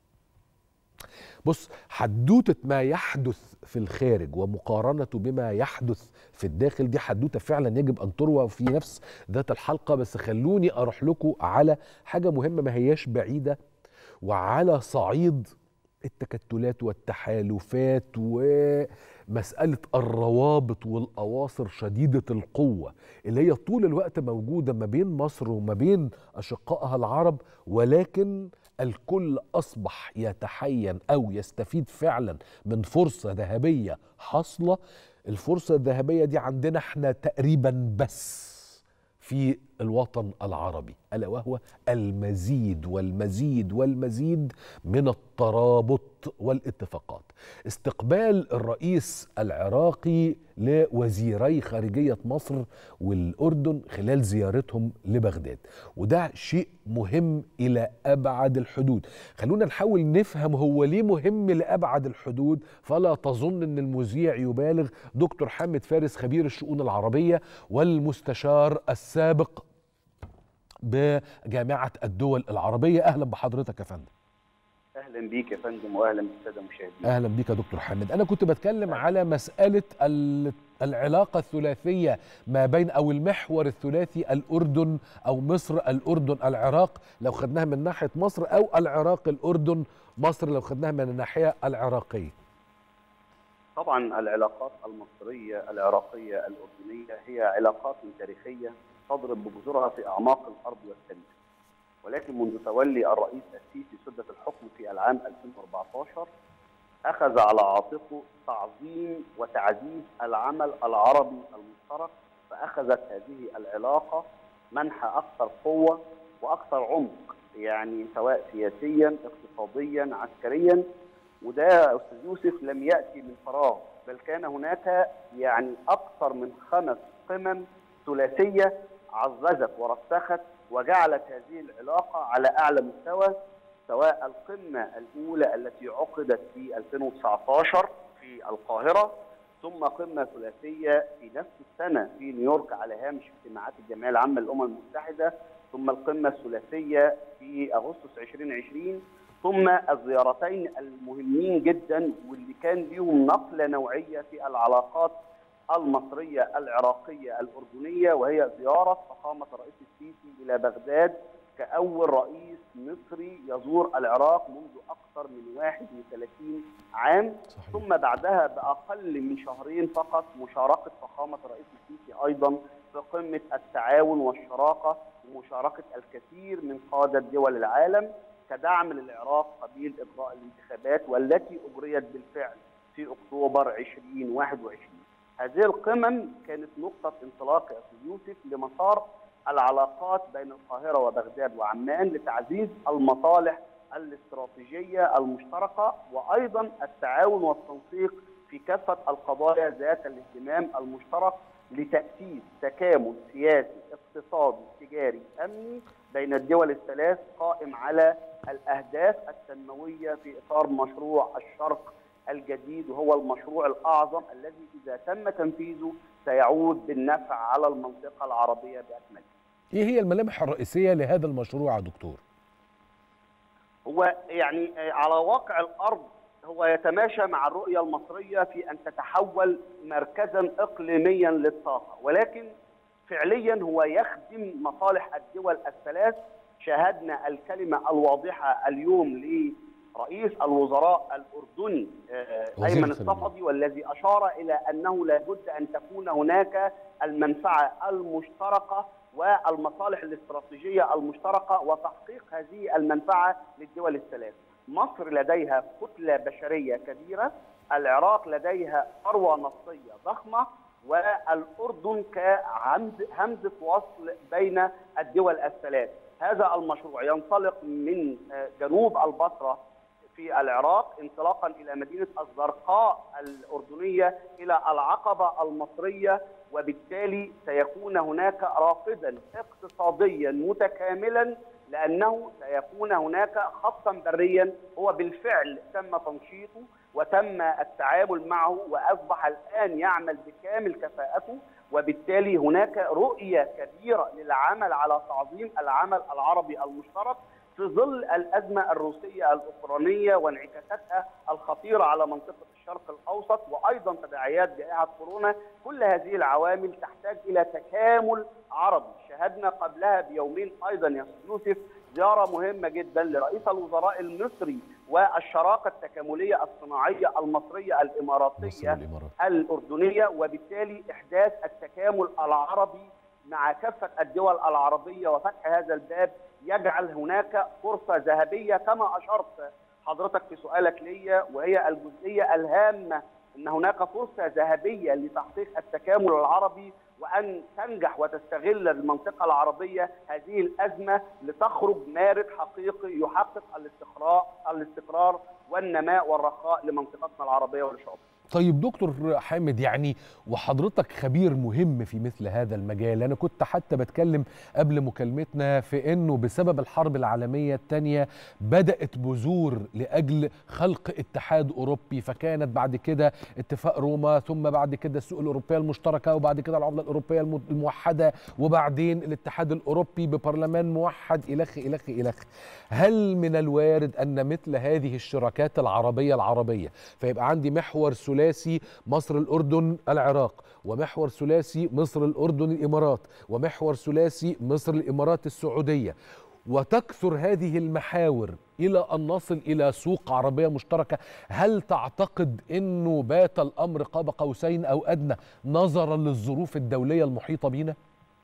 بص، حدوتة ما يحدث في الخارج ومقارنته بما يحدث في الداخل دي حدوتة فعلا يجب ان تروى في نفس ذات الحلقة. بس خلوني اروح لكم على حاجة مهمة ما هياش بعيدة، وعلى صعيد التكتلات والتحالفات ومسألة الروابط والأواصر شديدة القوة اللي هي طول الوقت موجودة ما بين مصر وما بين أشقائها العرب، ولكن الكل أصبح يتحين أو يستفيد فعلا من فرصة ذهبية حاصلة. الفرصة الذهبية دي عندنا احنا تقريبا بس في الوطن العربي، ألا وهو المزيد والمزيد والمزيد من الترابط والاتفاقات. استقبال الرئيس العراقي لوزيري خارجية مصر والأردن خلال زيارتهم لبغداد، وده شيء مهم إلى أبعد الحدود. خلونا نحاول نفهم هو ليه مهم لأبعد الحدود، فلا تظن أن المذيع يبالغ. دكتور حامد فارس خبير الشؤون العربية والمستشار السابق بجامعة الدول العربية، أهلا بحضرتك يا فندم. اهلا بيك يا فندم واهلا بالساده المشاهدين. اهلا بيك يا دكتور حامد. انا كنت بتكلم على مساله العلاقه الثلاثيه ما بين او المحور الثلاثي الاردن او مصر الاردن العراق لو خدناها من ناحيه مصر، او العراق الاردن مصر لو خدناها من الناحيه العراقيه. طبعا العلاقات المصريه العراقيه الاردنيه هي علاقات تاريخيه تضرب بجذورها في اعماق الارض والتاريخ، ولكن منذ تولي الرئيس السيسي سدة الحكم في العام ألفين وأربعطاشر أخذ على عاتقه تعظيم وتعزيز العمل العربي المشترك، فأخذت هذه العلاقة منحى أكثر قوة وأكثر عمق، يعني سواء سياسيا اقتصاديا عسكريا. وده يا أستاذ يوسف لم يأتي من فراغ، بل كان هناك يعني أكثر من خمس قمم ثلاثية عززت ورسخت وجعلت هذه العلاقة على أعلى مستوى، سواء القمة الأولى التي عقدت في ألفين وتسعطاشر في القاهرة، ثم قمة ثلاثية في نفس السنة في نيويورك على هامش اجتماعات الجمعية العامة للأمم المتحدة، ثم القمة الثلاثية في أغسطس ألفين وعشرين، ثم الزيارتين المهمين جدا واللي كان ليهم نقلة نوعية في العلاقات المصرية العراقية الأردنية، وهي زيارة فخامة الرئيس السيسي إلى بغداد كأول رئيس مصري يزور العراق منذ أكثر من واحد وثلاثين عام. صحيح. ثم بعدها بأقل من شهرين فقط مشاركة فخامة الرئيس السيسي أيضا في قمة التعاون والشراكة ومشاركة الكثير من قادة دول العالم كدعم للعراق قبيل إجراء الانتخابات والتي أجريت بالفعل في أكتوبر ألفين وواحد وعشرين. هذه القمم كانت نقطة انطلاق يا أستاذ يوسف لمسار العلاقات بين القاهرة وبغداد وعمان لتعزيز المصالح الاستراتيجية المشتركة، وأيضا التعاون والتنسيق في كافة القضايا ذات الاهتمام المشترك لتأسيس تكامل سياسي اقتصادي تجاري أمني بين الدول الثلاث قائم على الأهداف التنموية في إطار مشروع الشرق الجديد، وهو المشروع الأعظم الذي إذا تم تنفيذه سيعود بالنفع على المنطقة العربية بأكملها. إيه هي الملامح الرئيسية لهذا المشروع يا دكتور؟ هو يعني على واقع الأرض هو يتماشى مع الرؤية المصرية في أن تتحول مركزا إقليميا للطاقة، ولكن فعليا هو يخدم مصالح الدول الثلاث. شاهدنا الكلمة الواضحة اليوم لرئيس الوزراء الأردني أيمن الصفدي، والذي أشار إلى أنه لابد أن تكون هناك المنفعة المشتركة والمصالح الاستراتيجية المشتركة وتحقيق هذه المنفعة للدول الثلاث. مصر لديها كتلة بشرية كبيرة، العراق لديها ثروة نفطية ضخمة، والأردن كهمزة وصل بين الدول الثلاث. هذا المشروع ينطلق من جنوب البصرة في العراق انطلاقا إلى مدينة الزرقاء الأردنية إلى العقبة المصرية، وبالتالي سيكون هناك رافدا اقتصاديا متكاملا، لأنه سيكون هناك خطا بريا هو بالفعل تم تنشيطه وتم التعامل معه وأصبح الآن يعمل بكامل كفاءته، وبالتالي هناك رؤية كبيرة للعمل على تعظيم العمل العربي المشترك في ظل الأزمة الروسية الأوكرانية وانعكاساتها الخطيرة على منطقة الشرق الأوسط، وأيضا تداعيات جائحة كورونا. كل هذه العوامل تحتاج إلى تكامل عربي. شاهدنا قبلها بيومين أيضا يا يوسف زيارة مهمة جدا لرئيس الوزراء المصري والشراكة التكاملية الصناعية المصرية الإماراتية الأردنية، وبالتالي إحداث التكامل العربي مع كافة الدول العربية وفتح هذا الباب يجعل هناك فرصة ذهبية كما أشرت حضرتك في سؤالك ليا، وهي الجزئية الهامة أن هناك فرصة ذهبية لتحقيق التكامل العربي وأن تنجح وتستغل المنطقة العربية هذه الأزمة لتخرج مارد حقيقي يحقق الاستقرار الاستقرار والنماء والرخاء لمنطقتنا العربية ولشعوبنا. طيب دكتور حامد، يعني وحضرتك خبير مهم في مثل هذا المجال، أنا كنت حتى بتكلم قبل مكالمتنا في أنه بسبب الحرب العالمية الثانية بدأت بذور لأجل خلق اتحاد أوروبي، فكانت بعد كده اتفاق روما، ثم بعد كده السوق الأوروبية المشتركة، وبعد كده العملة الأوروبية الموحدة، وبعدين الاتحاد الأوروبي ببرلمان موحد إلخ إلخ إلخ. هل من الوارد أن مثل هذه الشراكات العربية العربية فيبقى عندي محور ثلاثي مصر الأردن العراق، ومحور ثلاثي مصر الأردن الإمارات، ومحور ثلاثي مصر الإمارات السعودية، وتكثر هذه المحاور إلى أن نصل إلى سوق عربية مشتركة؟ هل تعتقد أنه بات الأمر قاب قوسين أو أدنى نظرا للظروف الدولية المحيطة بنا؟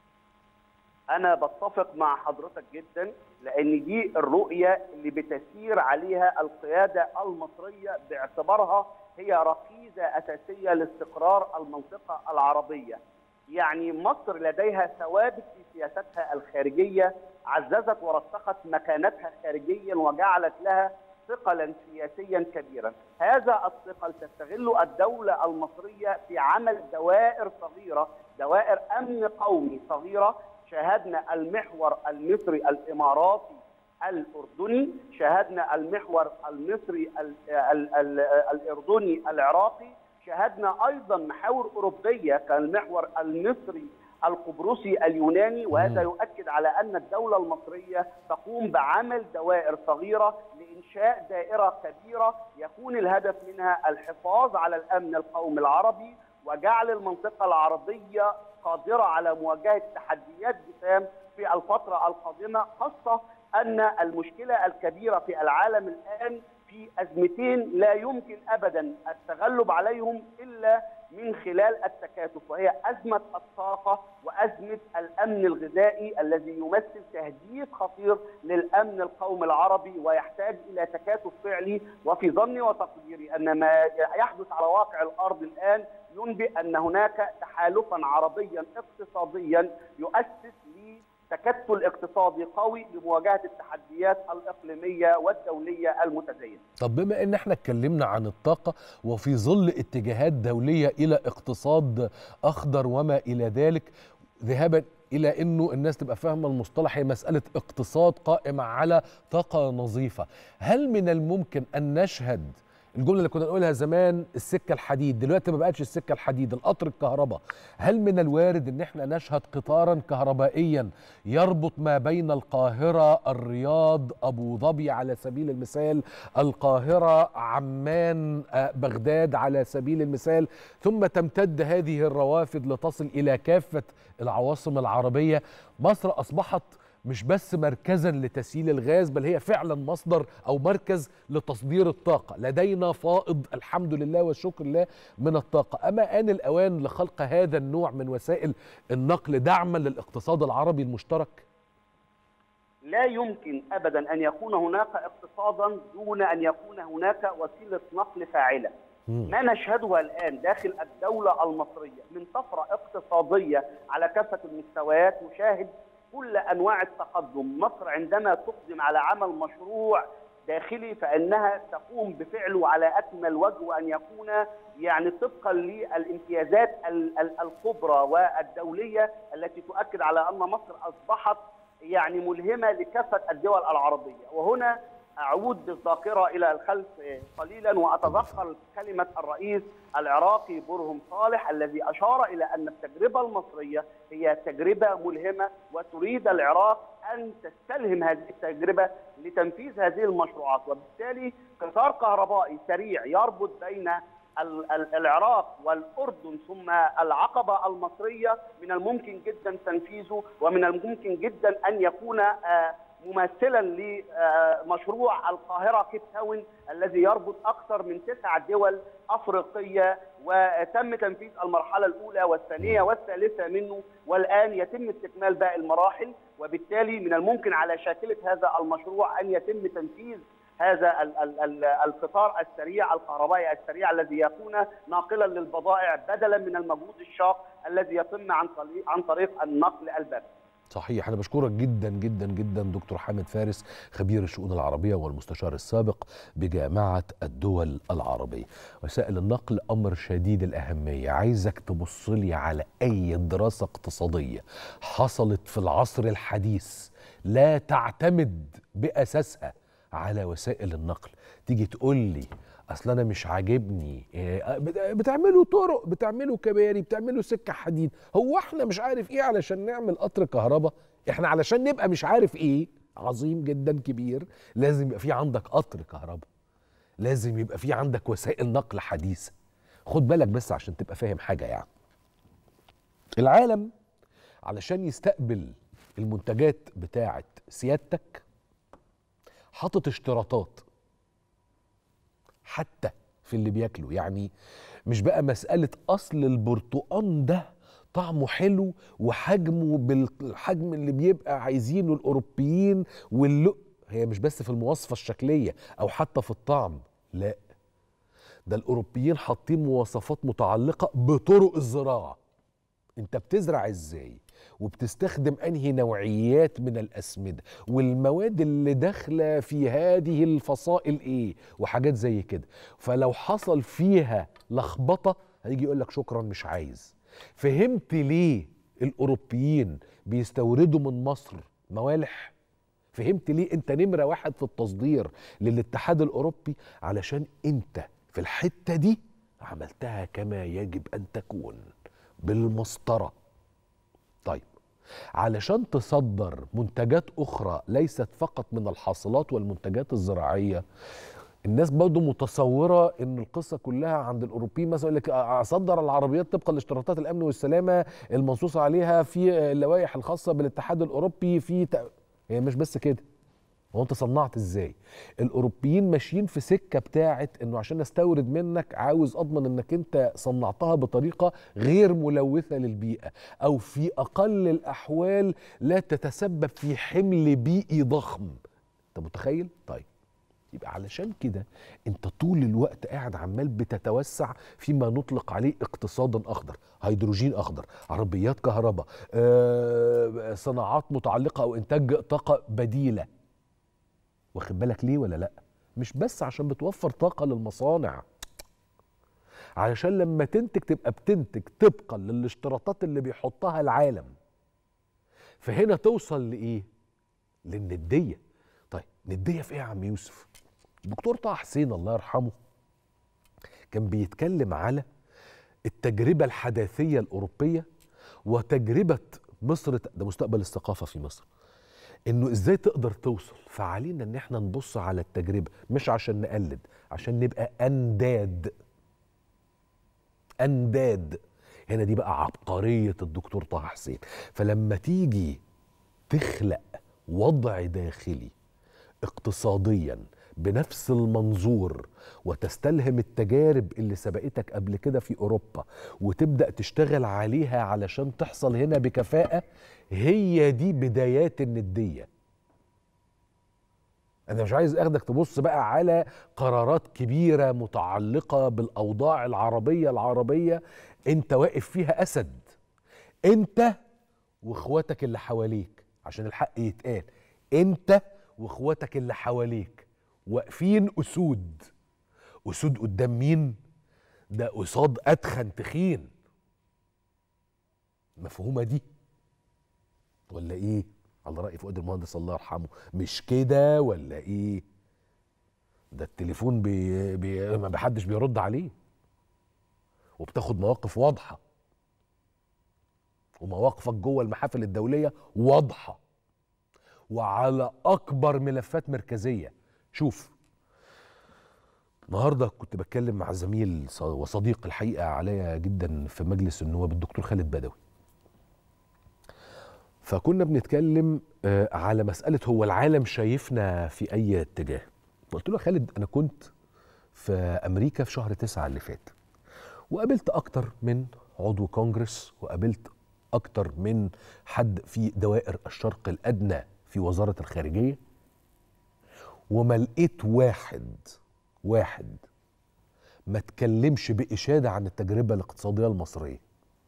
أنا بتفق مع حضرتك جدا، لأن دي الرؤية اللي بتسير عليها القيادة المصرية باعتبارها هي ركيزة أساسية لاستقرار المنطقة العربية. يعني مصر لديها ثوابت في سياستها الخارجية عززت ورسخت مكانتها خارجيا وجعلت لها ثقلا سياسيا كبيرا. هذا الثقل تستغل الدولة المصرية في عمل دوائر صغيرة، دوائر أمن قومي صغيرة. شاهدنا المحور المصري الإماراتي الأردني، شاهدنا المحور المصري ال ال ال الأردني العراقي، شاهدنا أيضا محاور أوروبية كالمحور المصري القبرصي اليوناني، وهذا يؤكد على أن الدولة المصرية تقوم بعمل دوائر صغيرة لإنشاء دائرة كبيرة يكون الهدف منها الحفاظ على الأمن القومي العربي وجعل المنطقة العربية قادرة على مواجهة تحديات جسام في الفترة القادمة، خاصة أن المشكلة الكبيرة في العالم الآن في أزمتين لا يمكن أبدا التغلب عليهم إلا من خلال التكاتف، وهي أزمة الطاقة وأزمة الأمن الغذائي الذي يمثل تهديد خطير للأمن القومي العربي ويحتاج إلى تكاتف فعلي. وفي ظني وتقديري أن ما يحدث على واقع الأرض الآن ينبئ أن هناك تحالفا عربيا اقتصاديا يؤسس تكتل اقتصادي قوي لمواجهة التحديات الإقليمية والدولية المتزايدة. طب بما ان احنا اتكلمنا عن الطاقة وفي ظل اتجاهات دولية الى اقتصاد اخضر وما الى ذلك، ذهابا الى انه الناس تبقى فاهمة المصطلح، هي مسألة اقتصاد قائم على طاقة نظيفة، هل من الممكن ان نشهد الجملة اللي كنا نقولها زمان السكة الحديد، دلوقتي ما بقتش السكة الحديد، القطر الكهرباء، هل من الوارد ان احنا نشهد قطارا كهربائيا يربط ما بين القاهرة الرياض ابو ظبي على سبيل المثال، القاهرة عمان بغداد على سبيل المثال، ثم تمتد هذه الروافد لتصل الى كافة العواصم العربية؟ مصر اصبحت مش بس مركزا لتسييل الغاز، بل هي فعلا مصدر او مركز لتصدير الطاقه، لدينا فائض الحمد لله والشكر لله من الطاقه. اما آن الاوان لخلق هذا النوع من وسائل النقل دعما للاقتصاد العربي المشترك؟ لا يمكن ابدا ان يكون هناك اقتصادا دون ان يكون هناك وسيله نقل فاعله. ما نشهده الان داخل الدوله المصريه من طفره اقتصاديه على كافه المستويات، نشاهد كل أنواع التقدم. مصر عندما تقدم على عمل مشروع داخلي فإنها تقوم بفعله على أكمل وجه، وأن يكون يعني طبقا للامتيازات الكبرى والدولية التي تؤكد على أن مصر أصبحت يعني ملهمة لكافة الدول العربية. وهنا أعود بالذاكرة إلى الخلف قليلا وأتذكر كلمة الرئيس العراقي برهم صالح الذي أشار إلى أن التجربة المصرية هي تجربة ملهمة، وتريد العراق أن تستلهم هذه التجربة لتنفيذ هذه المشروعات. وبالتالي قطار كهربائي سريع يربط بين العراق والأردن ثم العقبة المصرية من الممكن جدا تنفيذه، ومن الممكن جدا أن يكون ممثلا لمشروع القاهرة كيب تاون الذي يربط أكثر من تسع دول أفريقية، وتم تنفيذ المرحلة الأولى والثانية والثالثة منه، والآن يتم استكمال باقي المراحل. وبالتالي من الممكن على شاكلة هذا المشروع أن يتم تنفيذ هذا القطار السريع الكهربائي السريع الذي يكون ناقلا للبضائع بدلا من المجهود الشاق الذي يتم عن طريق عن طريق النقل البري. صحيح. أنا بشكرك جدا جدا جدا دكتور حامد فارس، خبير الشؤون العربية والمستشار السابق بجامعة الدول العربية. وسائل النقل أمر شديد الأهمية، عايزك تبص لي على أي دراسة اقتصادية حصلت في العصر الحديث لا تعتمد بأساسها على وسائل النقل، تيجي تقول لي اصل انا مش عاجبني بتعملوا طرق، بتعملوا كباري، بتعملوا سكه حديد، هو احنا مش عارف ايه علشان نعمل قطر كهرباء؟ احنا علشان نبقى مش عارف ايه عظيم جدا كبير لازم يبقى في عندك قطر كهرباء، لازم يبقى في عندك وسائل نقل حديثه. خد بالك بس عشان تبقى فاهم حاجه، يعني العالم علشان يستقبل المنتجات بتاعه سيادتك حاطط اشتراطات حتى في اللي بياكله. يعني مش بقى مسألة أصل البرتقان ده طعمه حلو وحجمه بالحجم اللي بيبقى عايزينه الأوروبيين واللق، هي مش بس في المواصفة الشكلية أو حتى في الطعم، لا ده الأوروبيين حاطين مواصفات متعلقة بطرق الزراعة، انت بتزرع ازاي وبتستخدم انهي نوعيات من الاسمده والمواد اللي داخله في هذه الفصائل ايه وحاجات زي كده. فلو حصل فيها لخبطه هيجي يقول لك شكرا مش عايز. فهمت ليه الاوروبيين بيستوردوا من مصر موالح؟ فهمت ليه انت نمرة واحد في التصدير للاتحاد الاوروبي؟ علشان انت في الحتة دي عملتها كما يجب ان تكون بالمسطرة. طيب علشان تصدر منتجات اخرى ليست فقط من الحاصلات والمنتجات الزراعية، الناس برضه متصوره ان القصه كلها عند الاوروبيين، مثلا يقول لك اصدر العربيات طبقا لاشتراطات الامن والسلامه المنصوص عليها في اللوائح الخاصه بالاتحاد الاوروبي في ت... هي مش بس كده. هو انت صنعت ازاي؟ الاوروبيين ماشيين في سكه بتاعه انه عشان استورد منك عاوز اضمن انك انت صنعتها بطريقه غير ملوثه للبيئه، او في اقل الاحوال لا تتسبب في حمل بيئي ضخم. انت متخيل؟ طيب يبقى علشان كده انت طول الوقت قاعد عمال بتتوسع فيما نطلق عليه اقتصادا اخضر، هيدروجين اخضر، عربيات كهرباء، آه، صناعات متعلقه او انتاج طاقه بديله. واخد بالك ليه ولا لا؟ مش بس عشان بتوفر طاقه للمصانع، علشان لما تنتج تبقى بتنتج طبقا للاشتراطات اللي بيحطها العالم. فهنا توصل لايه؟ للنديه. طيب نديه في ايه يا عم يوسف؟ الدكتور طه حسين الله يرحمه كان بيتكلم على التجربة الحداثية الأوروبية وتجربة مصر، ده مستقبل الثقافة في مصر، إنه إزاي تقدر توصل. فعلينا إن إحنا نبص على التجربة مش عشان نقلد، عشان نبقى أنداد. أنداد هنا دي بقى عبقرية الدكتور طه حسين. فلما تيجي تخلق وضع داخلي اقتصاديا بنفس المنظور وتستلهم التجارب اللي سبقتك قبل كده في أوروبا وتبدأ تشتغل عليها علشان تحصل هنا بكفاءة، هي دي بدايات الندية. أنا مش عايز أخدك تبص بقى على قرارات كبيرة متعلقة بالأوضاع العربية العربية أنت واقف فيها أسد، أنت وإخواتك اللي حواليك، عشان الحق يتقال، أنت واخواتك اللي حواليك واقفين اسود. اسود قدام مين؟ ده قصاد ادخن تخين. مفهومه دي ولا ايه؟ على راي فؤاد المهندس الله يرحمه، مش كده ولا ايه؟ ده التليفون بي بي ما بحدش بيرد عليه، وبتاخد مواقف واضحه، ومواقفك جوه المحافل الدوليه واضحه وعلى اكبر ملفات مركزيه. شوف النهارده كنت بتكلم مع زميل وصديق الحقيقه عليا جدا في مجلس النواب الدكتور خالد بدوي، فكنا بنتكلم على مساله هو العالم شايفنا في اي اتجاه. قلت له يا خالد انا كنت في امريكا في شهر تسعة اللي فات، وقابلت اكتر من عضو كونجرس، وقابلت اكتر من حد في دوائر الشرق الادنى في وزارة الخارجية، وما لقيت واحد واحد ما تكلمش بإشادة عن التجربة الاقتصادية المصرية.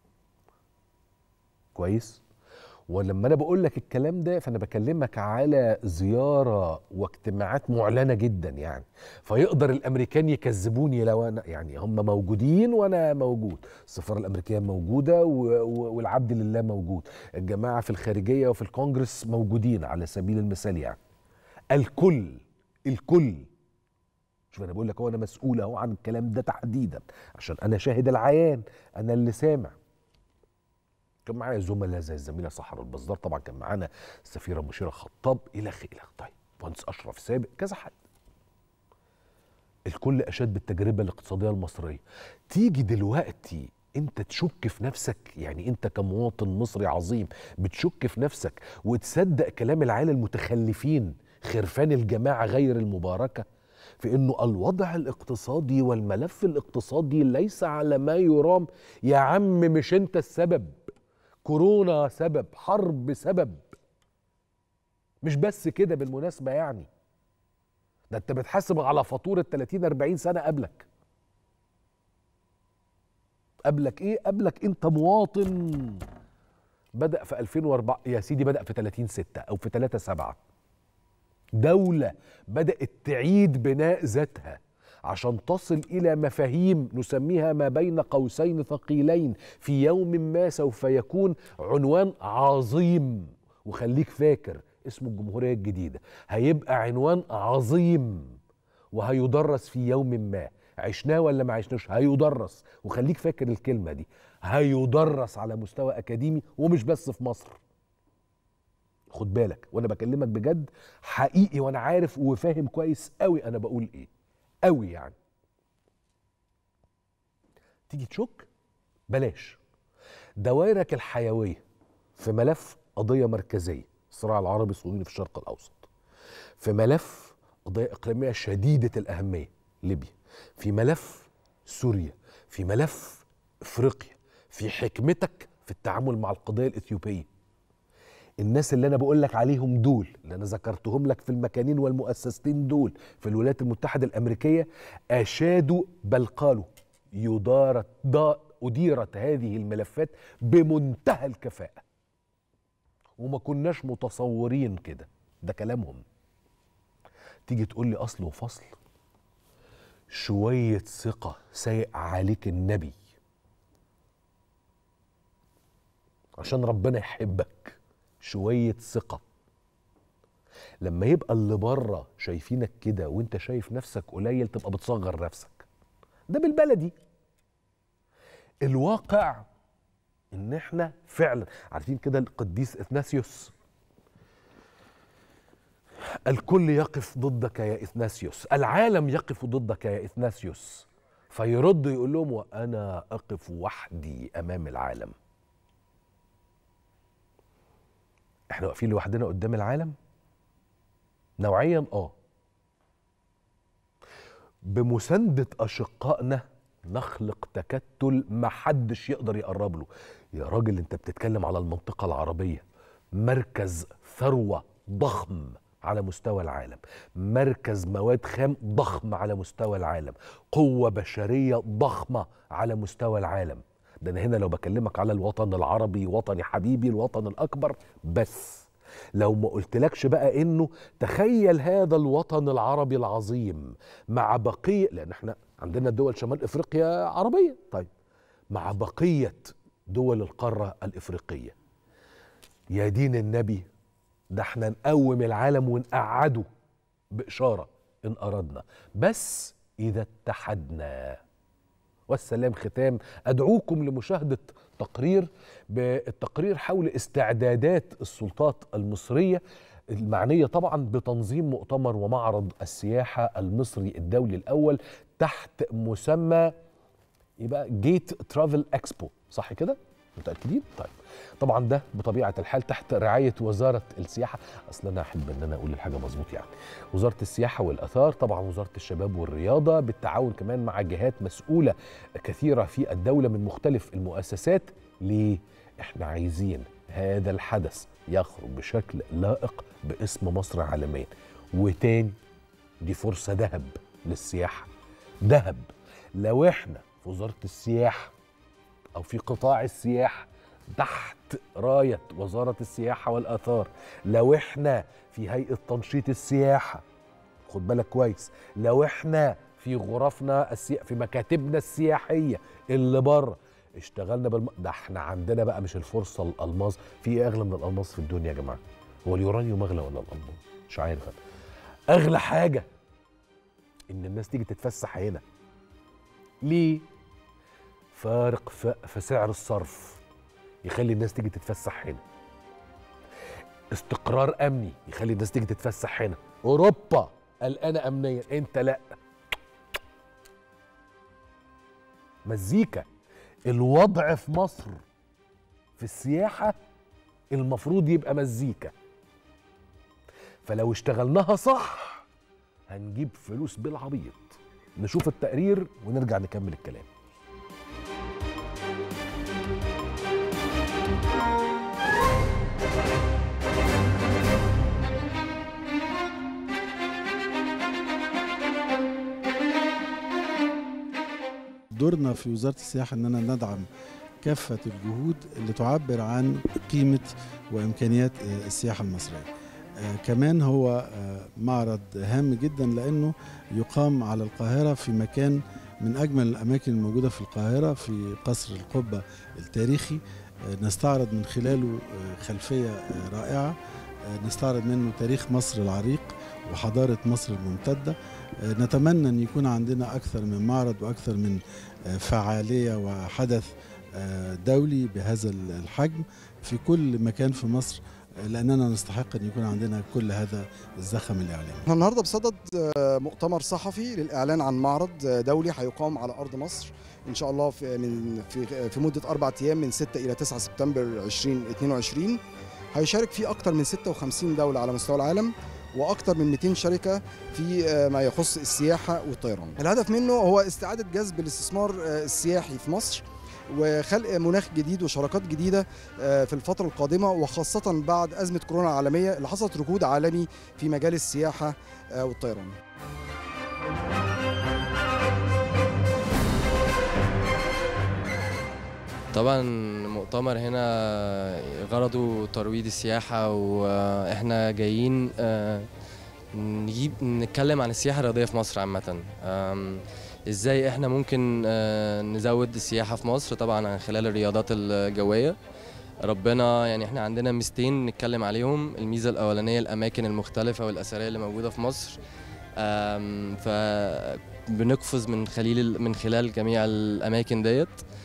كويس؟ ولما أنا بقول لك الكلام ده فأنا بكلمك على زيارة واجتماعات معلنة جدا، يعني فيقدر الأمريكان يكذبوني لو أنا يعني هم موجودين وأنا موجود، السفارة الأمريكية موجودة والعبد لله موجود، الجماعة في الخارجية وفي الكونجرس موجودين على سبيل المثال، يعني الكل الكل. شوف أنا بقول لك هو أنا مسؤول أهو عن الكلام ده تحديدا عشان أنا شاهد العيان، أنا اللي سامع. كان معايا زملاء زي الزميله سحر البزار، طبعا كان معانا السفيره مشيره خطاب الى اخره، طيب مهندس اشرف سابق، كذا حد. الكل اشاد بالتجربه الاقتصاديه المصريه. تيجي دلوقتي انت تشك في نفسك، يعني انت كمواطن مصري عظيم بتشك في نفسك وتصدق كلام العيال المتخلفين خرفان الجماعه غير المباركه في انه الوضع الاقتصادي والملف الاقتصادي ليس على ما يرام. يا عم مش انت السبب، كورونا سبب، حرب سبب. مش بس كده بالمناسبة، يعني ده انت بتحاسب على فاتورة ثلاثين أربعين سنة قبلك. قبلك ايه؟ قبلك انت مواطن بدأ في ألفين وأربعة يا سيدي، بدأ في ثلاثين ستة او في ثلاثة سبعة. دولة بدأت تعيد بناء ذاتها عشان تصل إلى مفاهيم نسميها ما بين قوسين ثقيلين في يوم ما سوف يكون عنوان عظيم. وخليك فاكر اسمه الجمهورية الجديدة، هيبقى عنوان عظيم وهيدرس في يوم ما، عشناه ولا ما عشناش هيدرس، وخليك فاكر الكلمة دي، هيدرس على مستوى أكاديمي ومش بس في مصر. خد بالك وانا بكلمك بجد حقيقي، وانا عارف وفاهم كويس قوي انا بقول ايه، قوي يعني. تيجي تشك بلاش. دوائرك الحيوية في ملف قضية مركزية، الصراع العربي الصهيوني في الشرق الأوسط، في ملف قضية إقليمية شديدة الأهمية ليبيا، في ملف سوريا، في ملف إفريقيا، في حكمتك في التعامل مع القضية الإثيوبية. الناس اللي أنا بقول لك عليهم دول، اللي أنا ذكرتهم لك في المكانين والمؤسستين دول في الولايات المتحدة الأمريكية، أشادوا بل قالوا يدارت أديرت هذه الملفات بمنتهى الكفاءة، وما كناش متصورين كده. ده كلامهم. تيجي تقول لي أصل وفصل، شوية ثقة سايق عليك النبي عشان ربنا يحبك، شوية ثقة. لما يبقى اللي بره شايفينك كده وانت شايف نفسك قليل تبقى بتصغر نفسك. ده بالبلدي. الواقع ان احنا فعلا عارفين كده القديس اثناسيوس، الكل يقف ضدك يا اثناسيوس، العالم يقف ضدك يا اثناسيوس، فيرد يقول لهم وانا اقف وحدي امام العالم. احنا واقفين لوحدنا قدام العالم نوعيا، اه بمساندة اشقائنا نخلق تكتل محدش يقدر يقرب له. يا راجل انت بتتكلم على المنطقة العربية، مركز ثروة ضخم على مستوى العالم، مركز مواد خام ضخم على مستوى العالم، قوة بشرية ضخمة على مستوى العالم. ده انا هنا لو بكلمك على الوطن العربي، وطني حبيبي الوطن الأكبر، بس لو ما قلتلكش بقى انه تخيل هذا الوطن العربي العظيم مع بقية، لان احنا عندنا دول شمال افريقيا عربية، طيب مع بقية دول القارة الافريقية، يا دين النبي ده احنا نقوم العالم ونقعده بإشارة إن أردنا، بس إذا اتحدنا. والسلام ختام. أدعوكم لمشاهدة تقرير، بالتقرير حول استعدادات السلطات المصرية المعنية طبعا بتنظيم مؤتمر ومعرض السياحة المصري الدولي الأول تحت مسمى يبقى جيت ترافل اكسبو، صح كده؟ متأكدين؟ طيب طبعا ده بطبيعة الحال تحت رعاية وزارة السياحة، أصل أنا أحب أن أنا أقول الحاجة مظبوط يعني، وزارة السياحة والآثار، طبعا وزارة الشباب والرياضة بالتعاون كمان مع جهات مسؤولة كثيرة في الدولة من مختلف المؤسسات. ليه؟ إحنا عايزين هذا الحدث يخرج بشكل لائق باسم مصر عالميا. وتاني دي فرصة ذهب للسياحة، ذهب. لو إحنا في وزارة السياحة أو في قطاع السياحة تحت راية وزارة السياحة والآثار، لو احنا في هيئة تنشيط السياحة، خد بالك كويس، لو احنا في غرفنا السي... في مكاتبنا السياحية اللي بره اشتغلنا بالم... ده احنا عندنا بقى مش الفرصة الألماظ. في ايه أغلى من الألماظ في الدنيا يا جماعة؟ هو اليورانيوم أغلى ولا الألماز؟ مش عارف أنا. أغلى حاجة إن الناس تيجي تتفسح هنا. ليه؟ فارق في سعر الصرف يخلي الناس تيجي تتفسح هنا، استقرار امني يخلي الناس تيجي تتفسح هنا. اوروبا قلقانه امنيا، انت لا. مزيكا. الوضع في مصر في السياحه المفروض يبقى مزيكا، فلو اشتغلناها صح هنجيب فلوس بالعبيط. نشوف التقرير ونرجع نكمل الكلام. دورنا في وزارة السياحة أننا ندعم كافة الجهود اللي تعبر عن قيمة وإمكانيات السياحة المصرية. آه كمان هو آه معرض هام جدا لأنه يقام على القاهرة في مكان من أجمل الأماكن الموجودة في القاهرة، في قصر القبة التاريخي. آه نستعرض من خلاله آه خلفية آه رائعة نستعرض منه تاريخ مصر العريق وحضارة مصر الممتدة. نتمنى أن يكون عندنا أكثر من معرض وأكثر من فعالية وحدث دولي بهذا الحجم في كل مكان في مصر، لأننا نستحق أن يكون عندنا كل هذا الزخم الإعلامي. احنا النهارده بصدد مؤتمر صحفي للإعلان عن معرض دولي هيقام على أرض مصر إن شاء الله في من في في مدة أربعة أيام من ستة إلى تسعة سبتمبر ألفين واثنين وعشرين. هيشارك فيه أكثر من ستة وخمسين دولة على مستوى العالم وأكثر من مئتين شركة في ما يخص السياحة والطيران. الهدف منه هو استعادة جذب الاستثمار السياحي في مصر وخلق مناخ جديد وشراكات جديدة في الفترة القادمة، وخاصة بعد أزمة كورونا العالمية اللي حصلت ركود عالمي في مجال السياحة والطيران. طبعا المؤتمر هنا غرضه ترويج السياحة، واحنا جايين نجيب نتكلم عن السياحة الرياضية في مصر عامة. ازاي احنا ممكن نزود السياحة في مصر، طبعا عن خلال الرياضات الجوية. ربنا يعني احنا عندنا ميزتين نتكلم عليهم. الميزة الأولانية الأماكن المختلفة والأثرية اللي موجودة في مصر، فبنقفز من خلال من خلال جميع الأماكن ديت.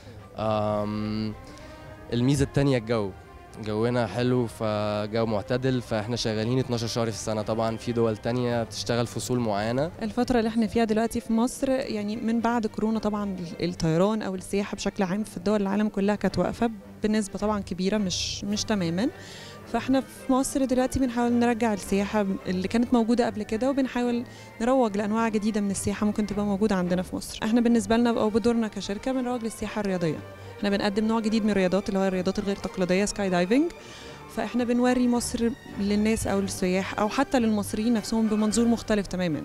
الميزة التانية الجو، جونا حلو، فجو معتدل، فاحنا شغالين اتناشر شهر في السنة. طبعا في دول تانية بتشتغل فصول معينة. الفترة اللي احنا فيها دلوقتي في مصر يعني من بعد كورونا طبعا الطيران او السياحة بشكل عام في الدول العالم كلها كانت واقفة بنسبة طبعا كبيرة، مش مش تماما. فاحنا في مصر دلوقتي بنحاول نرجع السياحة اللي كانت موجودة قبل كده، وبنحاول نروج لأنواع جديدة من السياحة ممكن تبقى موجودة عندنا في مصر. احنا بالنسبة لنا او بدورنا كشركة بنروج للسياحة الرياضية. احنا بنقدم نوع جديد من الرياضات اللي هو الرياضات الغير تقليدية، سكاي دايفنج. فاحنا بنوري مصر للناس او للسياح او حتى للمصريين نفسهم بمنظور مختلف تماما.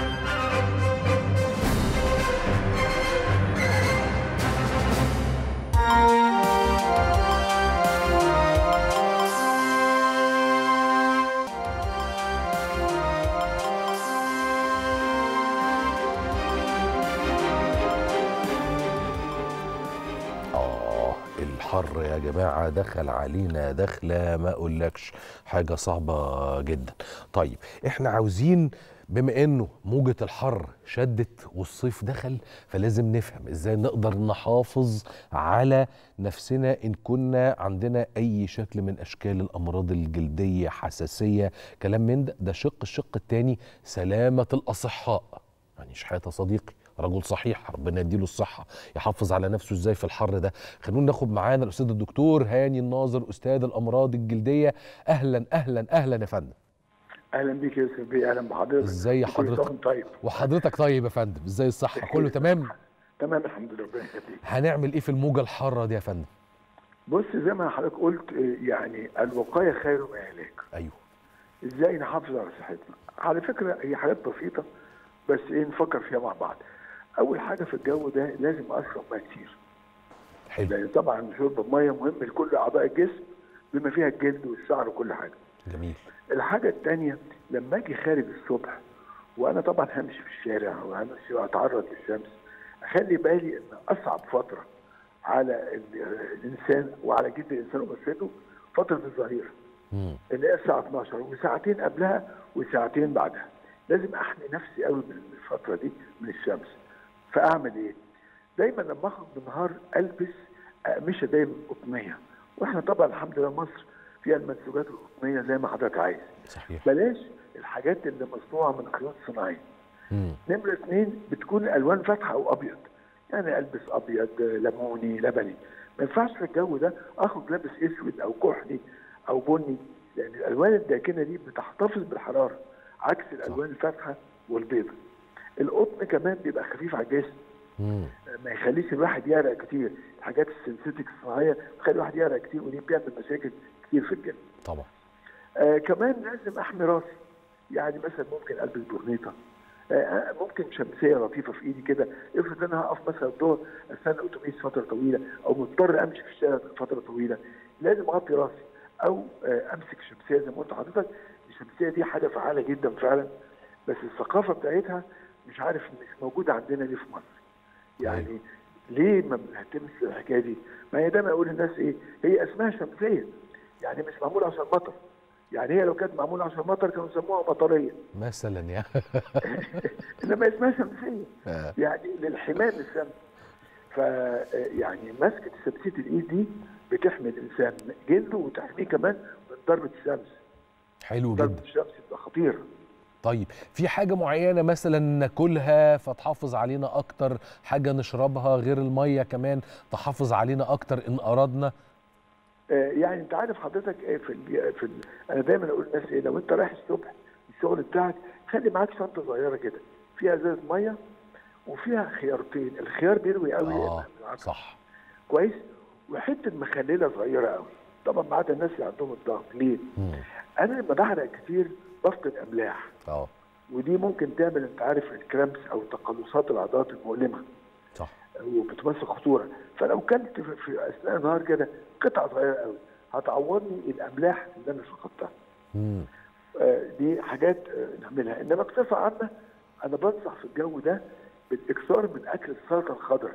الحر يا جماعة دخل علينا دخلة ما اقولكش، حاجة صعبة جدا. طيب احنا عاوزين بما انه موجة الحر شدت والصيف دخل، فلازم نفهم ازاي نقدر نحافظ على نفسنا ان كنا عندنا اي شكل من اشكال الامراض الجلدية، حساسية، كلام من ده. ده شق. الشق التاني سلامة الاصحاء. يعني شحاتة صديقي رجل صحيح، ربنا يديله الصحة، يحافظ على نفسه ازاي في الحر ده. خلونا ناخد معانا الأستاذ الدكتور هاني الناظر، أستاذ الأمراض الجلدية. أهلا أهلا أهلا يا فندم. أهلا بيك يا يوسف بيه، أهلا بحضرتك. ازاي حضرتك؟ طيب. وحضرتك طيب يا فندم، ازاي الصحة؟ كله تمام؟ تمام الحمد لله، ربنا يخليك. هنعمل إيه في الموجة الحارة دي يا فندم؟ بص زي ما حضرتك قلت، يعني الوقاية خير من العلاج. أيوه. ازاي نحافظ على صحتنا؟ على فكرة هي حاجات بسيطة بس ايه نفكر فيها مع بعض. اول حاجه في الجو ده لازم اشرب ميه كتير. حلو. لان طبعا شرب الميه مهم لكل اعضاء الجسم بما فيها الجلد والشعر وكل حاجه. جميل. الحاجه الثانيه لما اجي خارج الصبح وانا طبعا همشي في الشارع وهمشي واتعرض للشمس، اخلي بالي ان اصعب فتره على الانسان وعلى جلد الانسان وبشرته فتره الظهيره. اللي هي الساعه اتناشر وساعتين قبلها وساعتين بعدها. لازم احمي نفسي قوي من الفتره دي من الشمس. فاعمل ايه؟ دايما لما اخرج بالنهار البس اقمشه دايما قطنيه، واحنا طبعا الحمد لله مصر فيها المنسوجات القطنيه زي ما حضرتك عايز. صحيح. بلاش الحاجات اللي مصنوعه من خيوط صناعيه. نمره اثنين بتكون الالوان فاتحه او ابيض، يعني البس ابيض ليموني لبني. ما ينفعش في الجو ده اخرج لابس اسود او كحلي او بني، لان الالوان الداكنه دي بتحتفظ بالحراره عكس الالوان الفاتحه والبيضاء. القطن كمان بيبقى خفيف على الجسم، ما يخليش الواحد يعرق كتير. الحاجات السنسيتك الصناعيه بتخلي الواحد يعرق كتير ودي بتعمل مشاكل كتير في الجسم. طبعا. آه كمان لازم احمي راسي، يعني مثلا ممكن البس برنيطه، آه ممكن شمسيه لطيفه في ايدي كده. افرض انا هقف مثلا الظهر استنى اتوبيس فتره طويله او مضطر امشي في الشارع فتره طويله، لازم اغطي راسي او آه امسك شمسيه زي ما قلت لحضرتك. الشمسيه دي حاجه فعاله جدا فعلا، بس الثقافه بتاعتها مش عارف مش موجوده عندنا ليه في مصر. يعني أيوه. ليه ما بنهتمش بالحكايه دي؟ ما هي دايما اقول للناس ايه؟ هي اسمها شمسيه، يعني مش معموله عشان مطر، يعني هي لو كانت معموله عشان مطر كانوا يسموها مطريه مثلا يعني انما اسمها شمسيه يعني للحمايه من الشمس. ف يعني مسكه سبسيه الايد دي بتحمي الانسان جلده وتحميه كمان من ضربه الشمس. حلو جدا. ضربه الشمس بتبقى خطيره. طيب في حاجة معينة مثلا ناكلها فتحافظ علينا أكتر، حاجة نشربها غير المية كمان تحافظ علينا أكتر إن أردنا؟ آه يعني أنت عارف حضرتك إيه في ال في ال أنا دايما أقول للناس إيه، لو أنت رايح الصبح الشغل بتاعك خلي معاك شنطة صغيرة كده فيها ازازة مية وفيها خيارتين، الخيار بيروي قوي. آه صح. كويس. وحتة مخللة صغيرة قوي، طبعا ما عدا الناس اللي عندهم الضغط. ليه؟ مم. أنا لما بحرق كتير بفقد أملاح. اه ودي ممكن تعمل انت عارف الكرامبس او تقلصات العضلات المؤلمه. صح. وبتمثل خطوره، فلو كلت في اثناء النهار كده قطعه صغيره قوي هتعوضني الاملاح اللي انا فقدتها. امم آه دي حاجات آه نعملها، انما بصفه عامه انا بنصح في الجو ده بالاكثار من اكل السلطه الخضراء.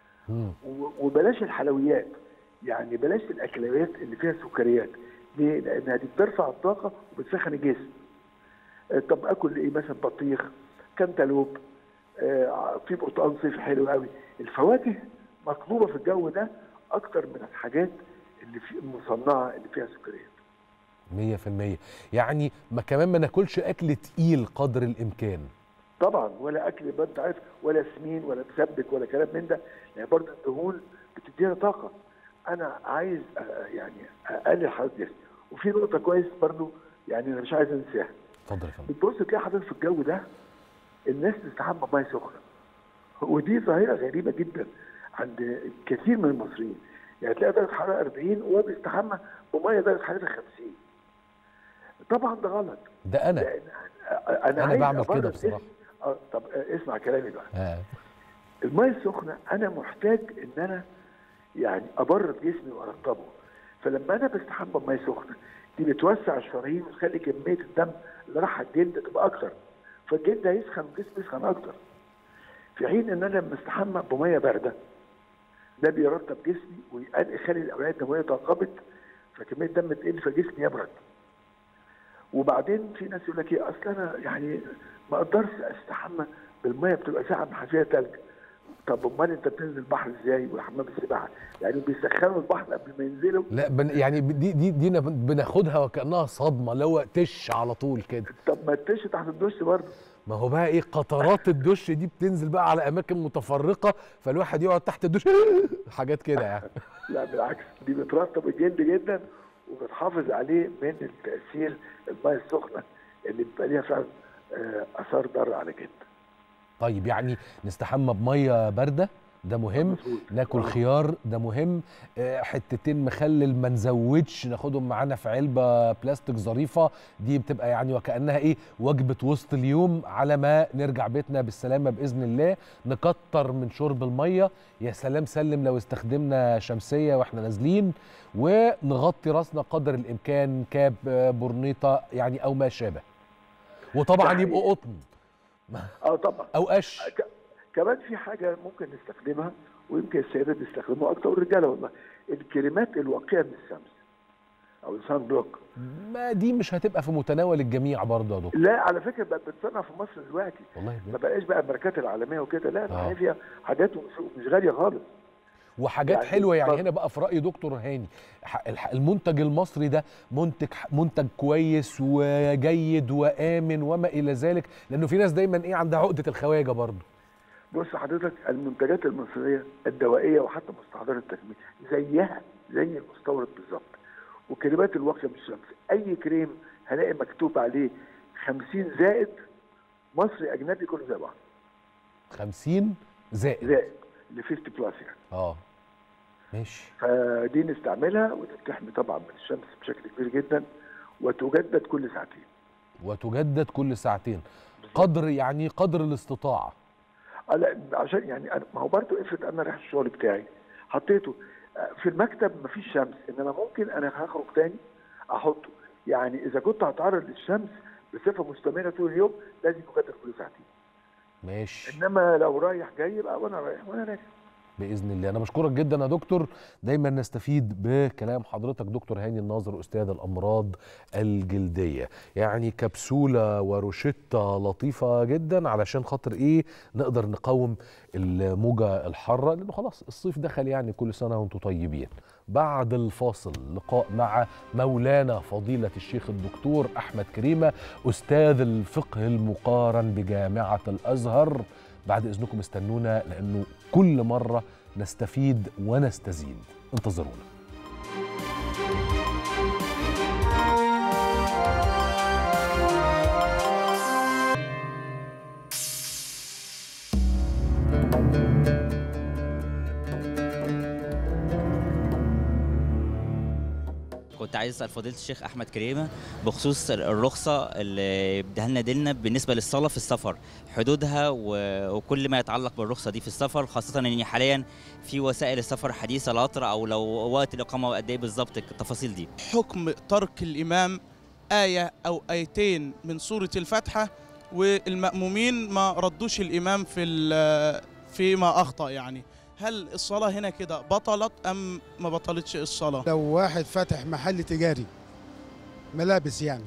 وبلاش الحلويات، يعني بلاش الاكلات اللي فيها سكريات. ليه؟ لانها دي بترفع الطاقه وبتسخن الجسم. طب اكل ايه مثلا؟ بطيخ، كنتالوب، آه في برتقال صيفي حلو قوي. الفواكه مطلوبه في الجو ده اكتر من الحاجات اللي في المصنعه اللي فيها سكريات. مية في المية. يعني ما كمان ما ناكلش اكل تقيل قدر الامكان. طبعا، ولا اكل بقى انت عارف، ولا سمين ولا مسبك ولا كلام من ده، يعني برضه الدهون بتدينا طاقه. انا عايز يعني اقلل حراره جسمي. وفي نقطه كويس برضه يعني انا مش عايز انساها. اتفضل يا فندم. بتبص تلاقي حضرتك في الجو ده الناس تستحمى بميه سخنه، ودي ظاهره غريبه جدا عند كثير من المصريين. يعني تلاقي درجه حراره أربعين وهو بيستحمى بميه درجه حرارتها خمسين. طبعا ده غلط. ده انا انا, أنا بعمل كده بصراحه. اه طب اسمع كلامي بقى. آه. الميه السخنه انا محتاج ان انا يعني ابرد جسمي وارطبه، فلما انا بستحمى بميه سخنه دي بتوسع الشرايين وتخلي كميه الدم اللي راح الجلد تبقى اكتر، فالجلد هيسخن والجسم يسخن اكتر. في حين ان انا لما استحمى بميه بارده ده بيرطب جسمي ويخلي الاوعيه الدمويه تنقبض، فكميه الدم تقل فجسمي يبرد. وبعدين في ناس يقول لك ايه، اصل انا يعني ما اقدرش استحمى بالميه بتبقى ساعه محافيه ثلج. طب امال انت بتنزل البحر ازاي وحمام السباحه؟ يعني بيسخنوا البحر قبل ما ينزلوا؟ لا بن يعني دي دي دي بناخدها وكانها صدمه، اللي هو تش على طول كده. طب ما التش تحت الدش برضه. ما هو بقى ايه، قطرات الدش دي بتنزل بقى على اماكن متفرقه، فالواحد يقعد تحت الدش حاجات كده يعني. لا بالعكس، دي بترطب الجلد جدا وبتحافظ عليه من التاثير الميه السخنه اللي بيبقى ليها فعلا اثار ضار على الجلد. طيب يعني نستحمى بميه بارده ده مهم، ناكل خيار ده مهم، حتتين مخلل ما نزودش، ناخدهم معانا في علبه بلاستيك ظريفه، دي بتبقى يعني وكانها ايه وجبه وسط اليوم على ما نرجع بيتنا بالسلامه باذن الله. نكتر من شرب الميه، يا سلام سلم لو استخدمنا شمسيه واحنا نازلين، ونغطي راسنا قدر الامكان كاب برنيطه يعني او ما شابه، وطبعا يبقوا قطن اه طبعا او قش. كمان في حاجه ممكن نستخدمها ويمكن السيدات بيستخدموها اكتر والرجاله والله، الكريمات الواقيه من الشمس او السان بلوك. ما دي مش هتبقى في متناول الجميع برضه يا دكتور. لا على فكره بقت بتصنع في مصر دلوقتي، والله ما بقاش بقى الماركات العالميه وكده، لا آه. فيها حاجات مش غاليه خالص وحاجات يعني حلوه. يعني هنا بقى في راي دكتور هاني المنتج المصري ده منتج منتج كويس وجيد وامن وما الى ذلك، لانه في ناس دايما ايه عندها عقده الخواجه برضه. بص حضرتك المنتجات المصريه الدوائيه وحتى مستحضرات التجميل زيها زي المستورد بالظبط. وكريمات الواقيه من الشمس، اي كريم هلاقي مكتوب عليه خمسين زائد مصري اجنبي كله زي بعض. خمسين زائد زائد ل خمسين بلس يعني. اه ماشي. فدي نستعملها ودي بتحمي طبعا من الشمس بشكل كبير جدا، وتجدد كل ساعتين. وتجدد كل ساعتين قدر يعني قدر الاستطاعه. اه لا عشان يعني ما هو برضه افرض انا رايح الشغل بتاعي حطيته في المكتب مفيش شمس، انما ممكن انا هخرج تاني احطه. يعني اذا كنت هتعرض للشمس بصفه مستمره طول اليوم لازم يجدد كل ساعتين. ماشي. انما لو رايح جاي بقى وانا رايح وانا راجع. باذن الله. انا بشكرك جدا يا دكتور، دايما نستفيد بكلام حضرتك. دكتور هاني الناظر، استاذ الامراض الجلديه، يعني كبسوله وروشته لطيفه جدا علشان خاطر ايه نقدر نقاوم الموجه الحاره، لانه خلاص الصيف دخل، يعني كل سنه وانتم طيبين. بعد الفاصل لقاء مع مولانا فضيله الشيخ الدكتور احمد كريمه، استاذ الفقه المقارن بجامعه الازهر. بعد إذنكم استنونا، لأنه كل مرة نستفيد ونستزيد. انتظرونا. كنت عايز اسال فضيله الشيخ احمد كريمه بخصوص الرخصه اللي اداها لنا ديننا بالنسبه للصلاه في السفر، حدودها وكل ما يتعلق بالرخصه دي في السفر، خاصه ان حاليا في وسائل السفر حديثه القطر، او لو وقت الاقامه قد ايه بالظبط التفاصيل دي. حكم ترك الامام ايه او ايتين من سوره الفاتحه والمأمومين ما ردوش الامام في فيما اخطا، يعني هل الصلاة هنا كده بطلت أم ما بطلتش الصلاة؟ لو واحد فاتح محل تجاري ملابس يعني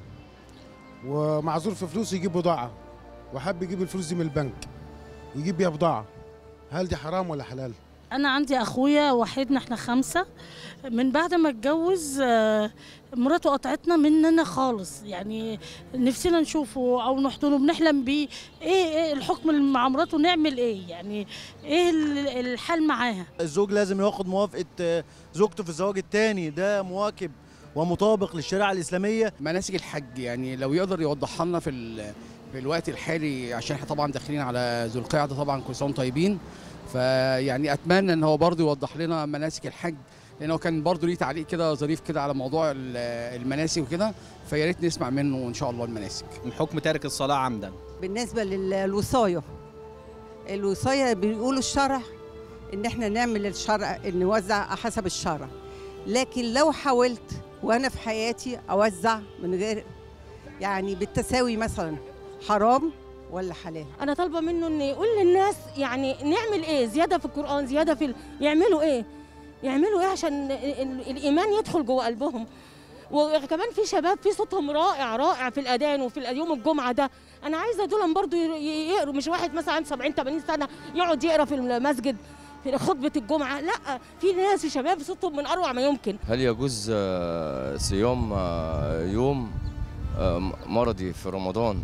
ومعذور في فلوس يجيب بضاعة وحب يجيب الفلوس دي من البنك يجيب بيها بضاعة، هل دي حرام ولا حلال؟ أنا عندي أخويا وحيدنا إحنا خمسة، من بعد ما اتجوز مراته قطعتنا مننا خالص، يعني نفسنا نشوفه أو نحضنه بنحلم بيه. إيه إيه الحكم مع مراته، نعمل إيه؟ يعني إيه الحال معاها؟ الزوج لازم ياخد موافقة زوجته في الزواج الثاني، ده مواكب ومطابق للشريعة الإسلامية. مناسك الحج يعني لو يقدر يوضحها لنا في في الوقت الحالي، عشان احنا طبعا داخلين على ذو القعدة، طبعا كل سنة وانتم طيبين، فيعني اتمنى ان هو برضه يوضح لنا مناسك الحج، لانه كان برضه ليه تعليق كده ظريف كده على موضوع المناسك وكده، فيا ريت نسمع منه ان شاء الله المناسك. حكم تارك الصلاه عمدا. بالنسبه للوصايه، الوصايه بيقولوا الشرع ان احنا نعمل الشرع، نوزع حسب الشرع، لكن لو حاولت وانا في حياتي اوزع من غير يعني بالتساوي مثلا، حرام ولا حلال؟ انا طالبه منه ان يقول للناس يعني نعمل ايه، زياده في القران، زياده في ال... يعملوا ايه يعملوا ايه عشان الايمان يدخل جوه قلبهم. وكمان في شباب في صوتهم رائع رائع في الاذان وفي يوم الجمعه ده، انا عايزه دول برضو يقروا، مش واحد مثلا عنده سبعين ثمانين سنه يقعد يقرا في المسجد في خطبه الجمعه، لا، في ناس في شباب صوتهم من اروع ما يمكن. هل يجوز صيام يوم مرضي في رمضان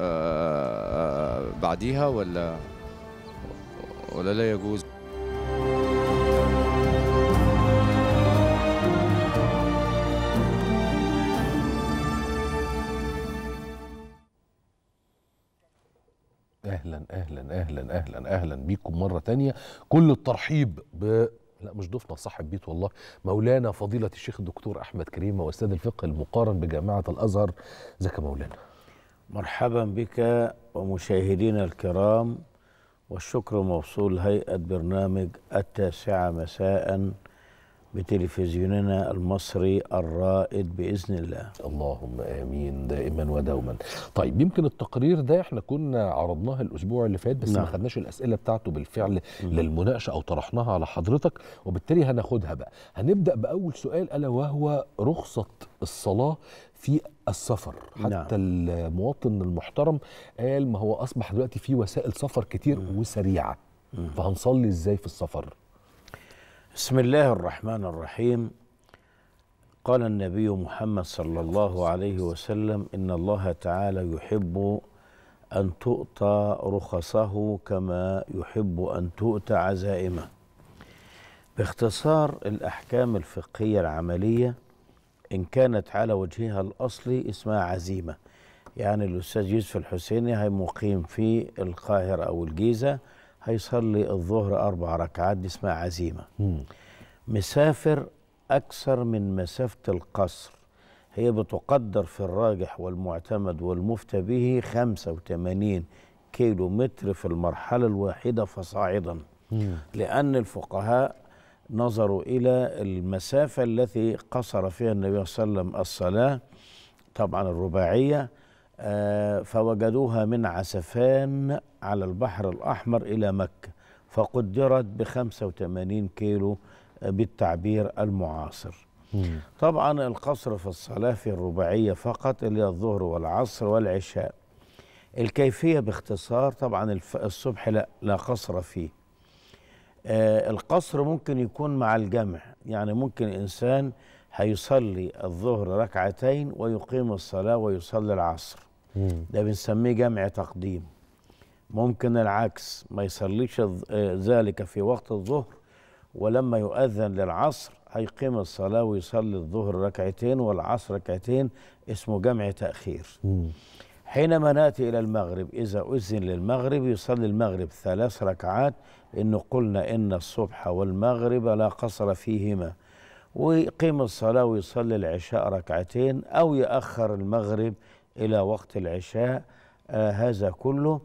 بعديها ولا ولا لا يجوز؟ اهلا اهلا اهلا اهلا اهلا بيكم مره تانية. كل الترحيب ب لا مش ضيفنا صاحب بيت والله، مولانا فضيله الشيخ الدكتور احمد كريمه، واستاذ الفقه المقارن بجامعه الازهر. ازيك يا مولانا؟ مرحبا بك ومشاهدينا الكرام، والشكر موصول هيئة برنامج التاسعة مساء بتلفزيوننا المصري الرائد بإذن الله. اللهم آمين دائما ودوما. طيب، يمكن التقرير ده احنا كنا عرضناه الأسبوع اللي فات، بس نعم. ما خدناش الأسئلة بتاعته بالفعل م. للمناقشة أو طرحناها على حضرتك، وبالتالي هناخدها بقى. هنبدأ بأول سؤال، ألا وهو رخصة الصلاة في السفر. حتى نعم. المواطن المحترم قال ما هو أصبح دلوقتي في وسائل سفر كتير م. وسريعة، م. فهنصلي إزاي في السفر؟ بسم الله الرحمن الرحيم. قال النبي محمد صلى الله عليه وسلم: إن الله تعالى يحب أن تؤتى رخصه كما يحب أن تؤتى عزائمه. باختصار، الأحكام الفقهية العملية إن كانت على وجهها الأصلي اسمها عزيمة. يعني الأستاذ يوسف الحسيني هي مقيم في القاهرة أو الجيزة، هيصلي الظهر أربع ركعات، دي اسمها عزيمة. م. مسافر أكثر من مسافة القصر، هي بتقدر في الراجح والمعتمد والمفتى به خمسة وثمانين كيلو متر في المرحلة الواحدة فصاعدا. م. لأن الفقهاء نظروا إلى المسافة التي قصر فيها النبي صلى الله عليه وسلم الصلاة، طبعا الرباعية، فوجدوها من عسفان على البحر الأحمر إلى مكة، فقدرت ب خمسة وثمانين كيلو بالتعبير المعاصر. مم. طبعا القصر في الصلاة في الرباعية فقط اللي هي الظهر والعصر والعشاء. الكيفية باختصار طبعا الصبح لا, لا قصر فيه. آه القصر ممكن يكون مع الجمع، يعني ممكن إنسان هيصلي الظهر ركعتين ويقيم الصلاة ويصلي العصر. مم. ده بنسميه جمع تقديم. ممكن العكس، ما يصليش ذلك في وقت الظهر ولما يؤذن للعصر هيقيم الصلاة ويصلي الظهر ركعتين والعصر ركعتين، اسمه جمع تأخير. مم. حينما نأتي إلى المغرب، إذا أذن للمغرب يصلي المغرب ثلاث ركعات، لأنه قلنا إن الصبح والمغرب لا قصر فيهما، ويقيم الصلاة ويصلي العشاء ركعتين أو يأخر المغرب إلى وقت العشاء. آه هذا كله.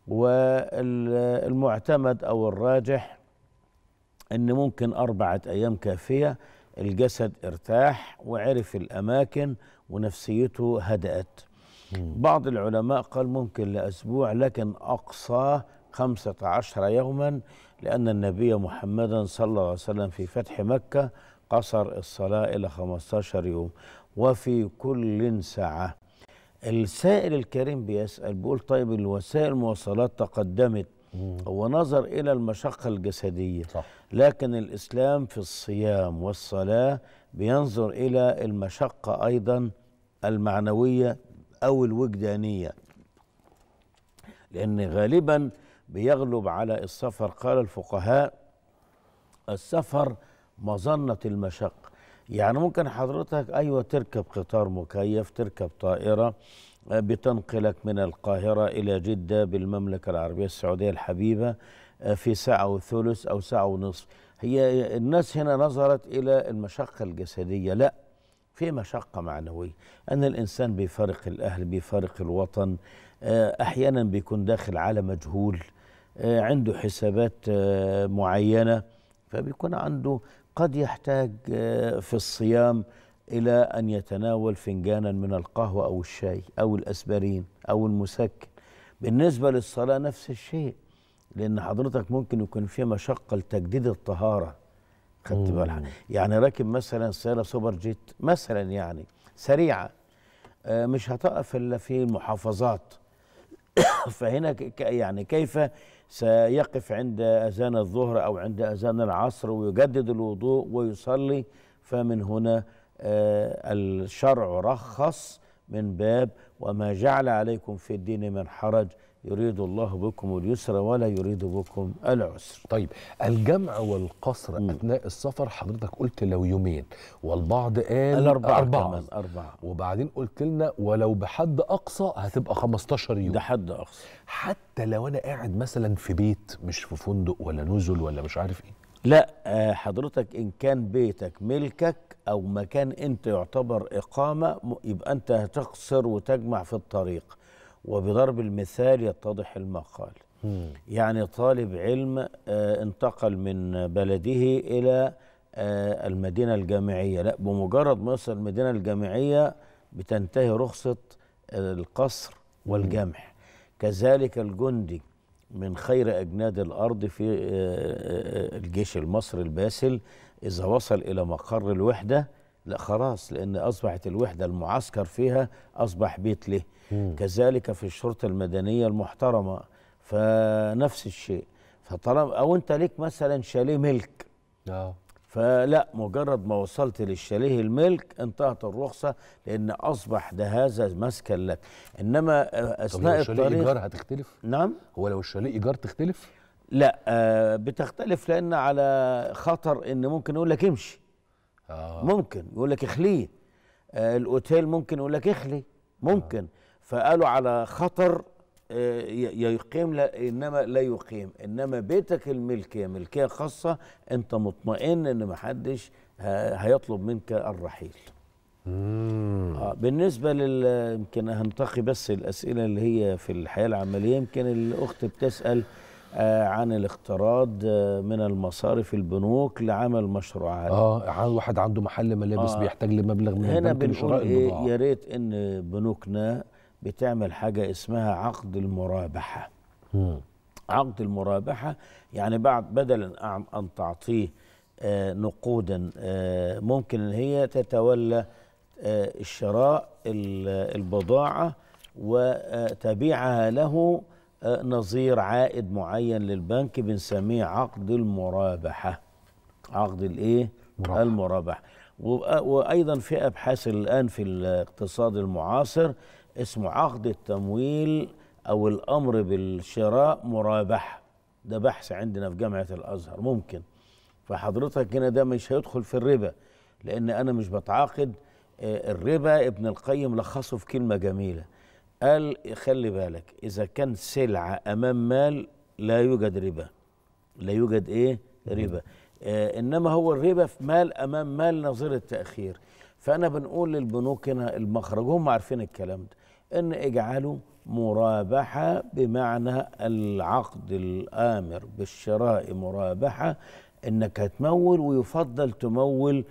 والمعتمد أو الراجح أن ممكن أربعة أيام كافية، الجسد ارتاح وعرف الأماكن ونفسيته هدأت. مم. بعض العلماء قال ممكن لأسبوع، لكن أقصاه خمسة عشر يوما، لأن النبي محمدا صلى الله عليه وسلم في فتح مكة قصر الصلاة إلى خمسة عشر يوم. وفي كل ساعة. السائل الكريم بيسأل بيقول طيب الوسائل المواصلات تقدمت، هو نظر إلى المشقة الجسدية، صح. لكن الإسلام في الصيام والصلاة بينظر إلى المشقة أيضا المعنوية أو الوجدانية، لأن غالبا بيغلب على السفر. قال الفقهاء السفر مظنة المشقة، يعني ممكن حضرتك أيوة تركب قطار مكيف، تركب طائرة بتنقلك من القاهرة إلى جدة بالمملكة العربية السعودية الحبيبة في ساعة وثلث أو ساعة ونصف. هي الناس هنا نظرت إلى المشقة الجسدية، لا، في مشقة معنوية، أن الإنسان بيفارق الأهل، بيفارق الوطن، أحيانا بيكون داخل على مجهول، عنده حسابات معينة، فبيكون عنده قد يحتاج في الصيام إلى أن يتناول فنجانا من القهوة أو الشاي أو الأسبرين أو المسكن. بالنسبة للصلاة نفس الشيء، لأن حضرتك ممكن يكون في مشقة لتجديد الطهارة. خدت بالك؟ يعني راكب مثلا سيارة سوبر جيت مثلا، يعني سريعة، مش هتقف إلا في المحافظات. فهنا يعني كيف سيقف عند أذان الظهر أو عند أذان العصر ويجدد الوضوء ويصلي؟ فمن هنا آه الشرع رخص من باب وما جعل عليكم في الدين من حرج، يريد الله بكم اليسر ولا يريد بكم العسر. طيب الجمع والقصر م. أثناء السفر حضرتك قلت لو يومين، والبعض قال الأربعة أربعة كمان أربعة، وبعدين قلت لنا ولو بحد أقصى هتبقى خمستاشر يوم. ده حد أقصى. حتى لو أنا قاعد مثلا في بيت مش في فندق ولا نزل ولا مش عارف إيه؟ لا، حضرتك إن كان بيتك ملكك أو مكان أنت يعتبر إقامة، يبقى أنت هتقصر وتجمع في الطريق. وبضرب المثال يتضح المقال. مم. يعني طالب علم آه انتقل من بلده إلى آه المدينة الجامعية، لا، بمجرد ما يصل المدينة الجامعية بتنتهي رخصة آه القصر والجمع. كذلك الجندي من خير أجناد الأرض في آه الجيش المصري الباسل، إذا وصل إلى مقر الوحدة لا خلاص، لأن أصبحت الوحدة المعسكر فيها أصبح بيت له. مم. كذلك في الشرطة المدنية المحترمة، فنفس الشيء. فطالما أو أنت ليك مثلا شاليه ملك، آه. فلا، مجرد ما وصلت للشاليه الملك انتهت الرخصة، لأن أصبح ده هذا مسكن لك. إنما أثناء الطريق. طب لو الشاليه إيجار هتختلف؟ نعم؟ هو لو الشاليه إيجار تختلف؟ لا، آه بتختلف، لأن على خطر إن ممكن يقول لك امشي. آه. ممكن يقول لك اخليه. آه الأوتيل ممكن يقول لك اخلي، ممكن. آه. فقالوا على خطر آه يقيم، لا، إنما لا يقيم. إنما بيتك الملكية ملكية خاصة، أنت مطمئن إن محدش هيطلب منك الرحيل. آه بالنسبة لل يمكن هنتقي بس الأسئلة اللي هي في الحياة العملية. يمكن الأخت بتسأل آه عن الاقتراض آه من المصارف البنوك لعمل مشروعات. اه واحد عنده محل ملابس آه بيحتاج لمبلغ من هنا البنك لشراء البضاعة. هنا يا ريت ان بنوكنا بتعمل حاجة اسمها عقد المرابحة. مم. عقد المرابحة يعني بعد بدلا أن تعطيه آه نقودا آه ممكن ان هي تتولى آه الشراء البضاعة وتبيعها له آه نظير عائد معين للبنك، بنسميه عقد المرابحة. عقد الايه؟ المرابحة. وايضا في ابحاث الان في الاقتصاد المعاصر اسمه عقد التمويل او الامر بالشراء مرابحة. ده بحث عندنا في جامعة الازهر ممكن. فحضرتك هنا ده مش هيدخل في الربا، لان انا مش بتعاقد. الربا ابن القيم لخصه في كلمة جميلة، قال خلي بالك اذا كان سلعة امام مال لا يوجد ربا، لا يوجد ايه؟ ربا. آه انما هو الربا في مال امام مال نظير التاخير. فانا بنقول للبنوك هنا المخرج، هم عارفين الكلام ده، ان اجعلوا مرابحه بمعنى العقد الامر بالشراء مرابحه، انك هتمول ويفضل تمول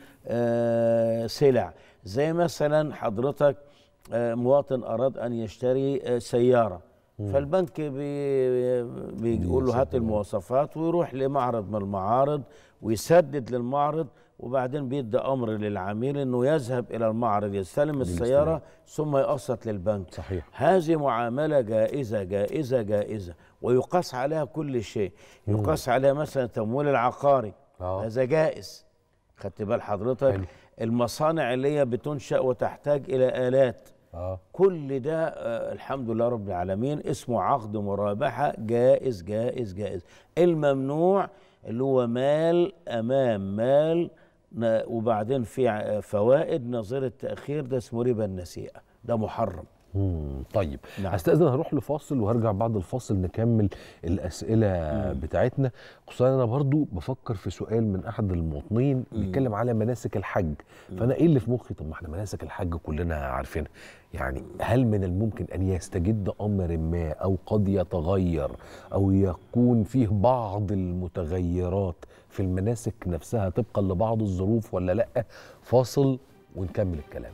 آه سلع. زي مثلا حضرتك آه مواطن اراد ان يشتري آه سياره، فالبنك بي بيقول له هات المواصفات ويروح لمعرض من المعارض ويسدد للمعرض، وبعدين بيدي امر للعميل انه يذهب الى المعرض يستلم السياره ثم يقسط للبنك. صحيح. هذه معامله جائزه جائزه جائزه ويقاس عليها كل شيء. يقاس عليها مثلا التمويل العقاري، آه. هذا جائز. خدت بال حضرتك؟ حلو. المصانع اللي هي بتنشأ وتحتاج الى آلات، آه. كل ده آه الحمد لله رب العالمين اسمه عقد مرابحة جائز جائز جائز. الممنوع اللي هو مال أمام مال وبعدين في فوائد نظير التأخير، ده اسمه ربا النسيئة، ده محرم. مم. طيب نعم. هستأذن هروح لفاصل وهرجع بعد الفاصل نكمل الأسئلة مم. بتاعتنا. خصوصا أنا برضو بفكر في سؤال من أحد المواطنين بيتكلم على مناسك الحج. مم. فأنا إيه اللي في مخي؟ طب ما احنا مناسك الحج كلنا عارفينها، يعني هل من الممكن أن يستجد أمر ما أو قد يتغير أو يكون فيه بعض المتغيرات في المناسك نفسها طبقا لبعض الظروف ولا لأ؟ فاصل ونكمل الكلام.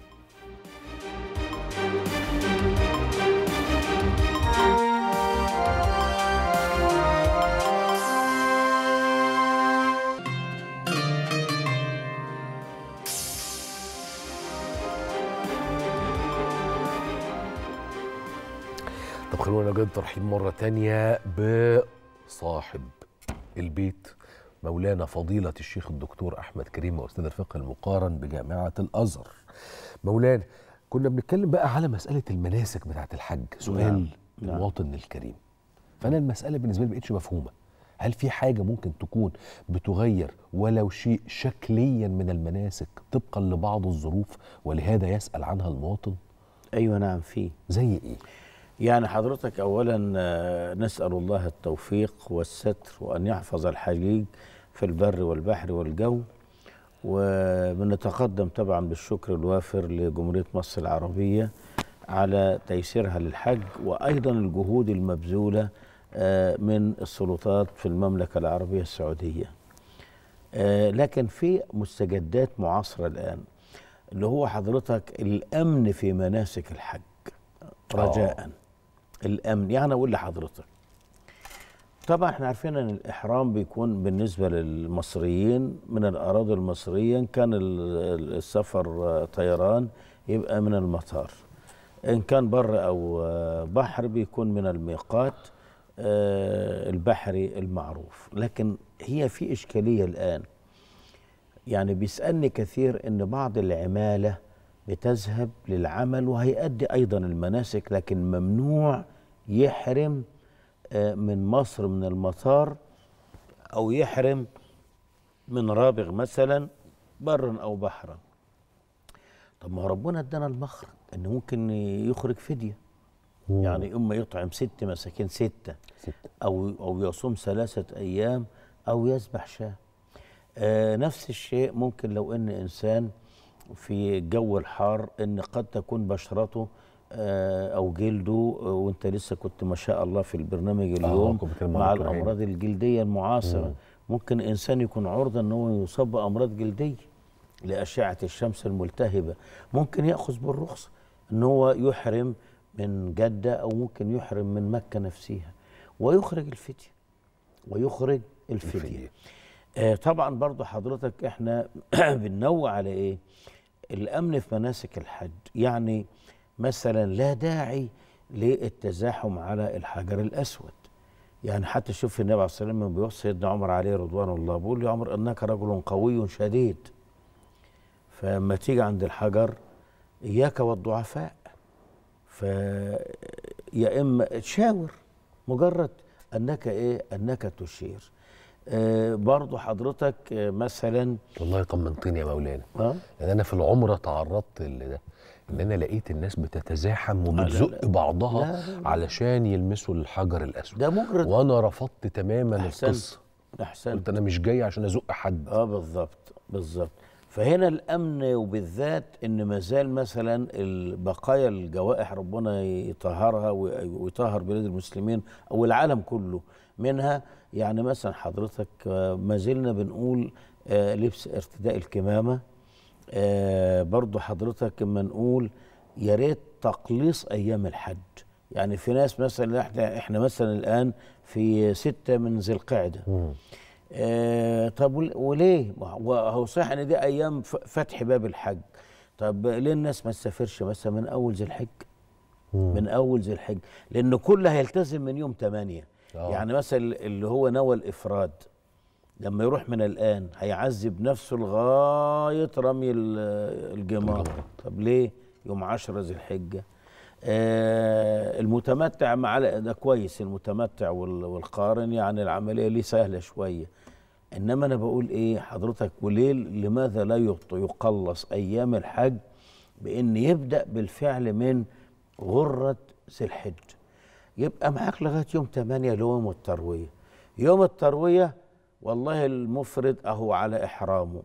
طب خلونا نجد ترحيب مرة تانية بصاحب البيت مولانا فضيلة الشيخ الدكتور أحمد كريمة أستاذ الفقه المقارن بجامعة الأزهر. مولانا كنا بنتكلم بقى على مسألة المناسك بتاعة الحج. سؤال المواطن الكريم، فأنا المسألة بالنسبة لي مبقتش مفهومة. هل في حاجة ممكن تكون بتغير ولو شيء شكليا من المناسك طبقا لبعض الظروف ولهذا يسأل عنها المواطن؟ أيوة نعم في. زي إيه؟ يعني حضرتك أولا نسأل الله التوفيق والستر وأن يحفظ الحجيج في البر والبحر والجو، وبنتقدم طبعا بالشكر الوافر لجمهورية مصر العربية على تيسيرها للحج، وأيضا الجهود المبذولة من السلطات في المملكة العربية السعودية. لكن في مستجدات معاصرة الآن اللي هو حضرتك الأمن في مناسك الحج رجاءً. أوه. الأمن، يعني أقول لحضرتك طبعا احنا عارفين ان الإحرام بيكون بالنسبة للمصريين من الأراضي المصرية، إن كان السفر طيران يبقى من المطار، إن كان بر أو بحر بيكون من الميقات البحري المعروف. لكن هي في إشكالية الآن، يعني بيسألني كثير إن بعض العمالة بتذهب للعمل وهيأدي أيضا المناسك، لكن ممنوع يحرم من مصر من المطار أو يحرم من رابغ مثلا برا أو بحرا. طب ما ربنا ادانا المخرج إنه ممكن يخرج فدية، يعني إما يطعم ست مساكين ستة ستة أو أو يصوم ثلاثة أيام أو يذبح شاة. آه نفس الشيء ممكن لو إن إنسان في الجو الحار ان قد تكون بشرته او جلده، وانت لسه كنت ما شاء الله في البرنامج اليوم مع الامراض الجلديه المعاصره، مم. ممكن انسان يكون عرضه ان هو يصاب بامراض جلديه لاشعه الشمس الملتهبه، ممكن ياخذ بالرخصه ان هو يحرم من جده او ممكن يحرم من مكه نفسها ويخرج الفديه. ويخرج الفدية. آه طبعا برضو حضرتك احنا بننوع على ايه؟ الامن في مناسك الحج، يعني مثلا لا داعي للتزاحم على الحجر الاسود. يعني حتى شوف النبي عليه الصلاه والسلام بيوصي سيدنا عمر عليه رضوان الله، بيقول له يا عمر انك رجل قوي شديد، فلما تيجي عند الحجر اياك والضعفاء، فيا اما تشاور مجرد انك ايه؟ انك تشير. آه برضو حضرتك آه مثلا والله طمنتني يا مولانا. اه لان انا في العمره تعرضت لده، ان انا لقيت الناس بتتزاحم وبتزق بعضها لا لا لا. علشان يلمسوا الحجر الاسود، ده مجرد، وانا رفضت تماما القصه. احسنت، قلت انا مش جاي عشان ازق حد. اه بالظبط بالظبط. فهنا الامن، وبالذات ان ما زال مثلا بقايا الجوائح ربنا يطهرها ويطهر بلاد المسلمين او العالم كله منها. يعني مثلا حضرتك ما زلنا بنقول آه لبس ارتداء الكمامه. آه برضو حضرتك اما نقول يا ريت تقليص ايام الحج. يعني في ناس مثلا احنا احنا مثلا الان في ستة من ذي القعده. آه طب وليه؟ هو صحيح ان دي ايام فتح باب الحج. طب ليه الناس ما تسافرش مثلا من اول ذي الحج؟ من اول ذي الحج، لان كله هيلتزم من يوم ثمانية. أوه. يعني مثلا اللي هو نوى الافراد لما يروح من الان هيعذب نفسه لغايه رمي الجمار. طب ليه؟ يوم عشرة ذي الحجه. آه المتمتع مع ده كويس، المتمتع والقارن يعني العمليه ليه سهله شويه. انما انا بقول ايه حضرتك، وليه لماذا لا يقلص ايام الحج بان يبدا بالفعل من غره ذي الحج، يبقى معاك لغايه يوم ثمانية اللي هو يوم الترويه. يوم الترويه والله المفرد اهو على احرامه،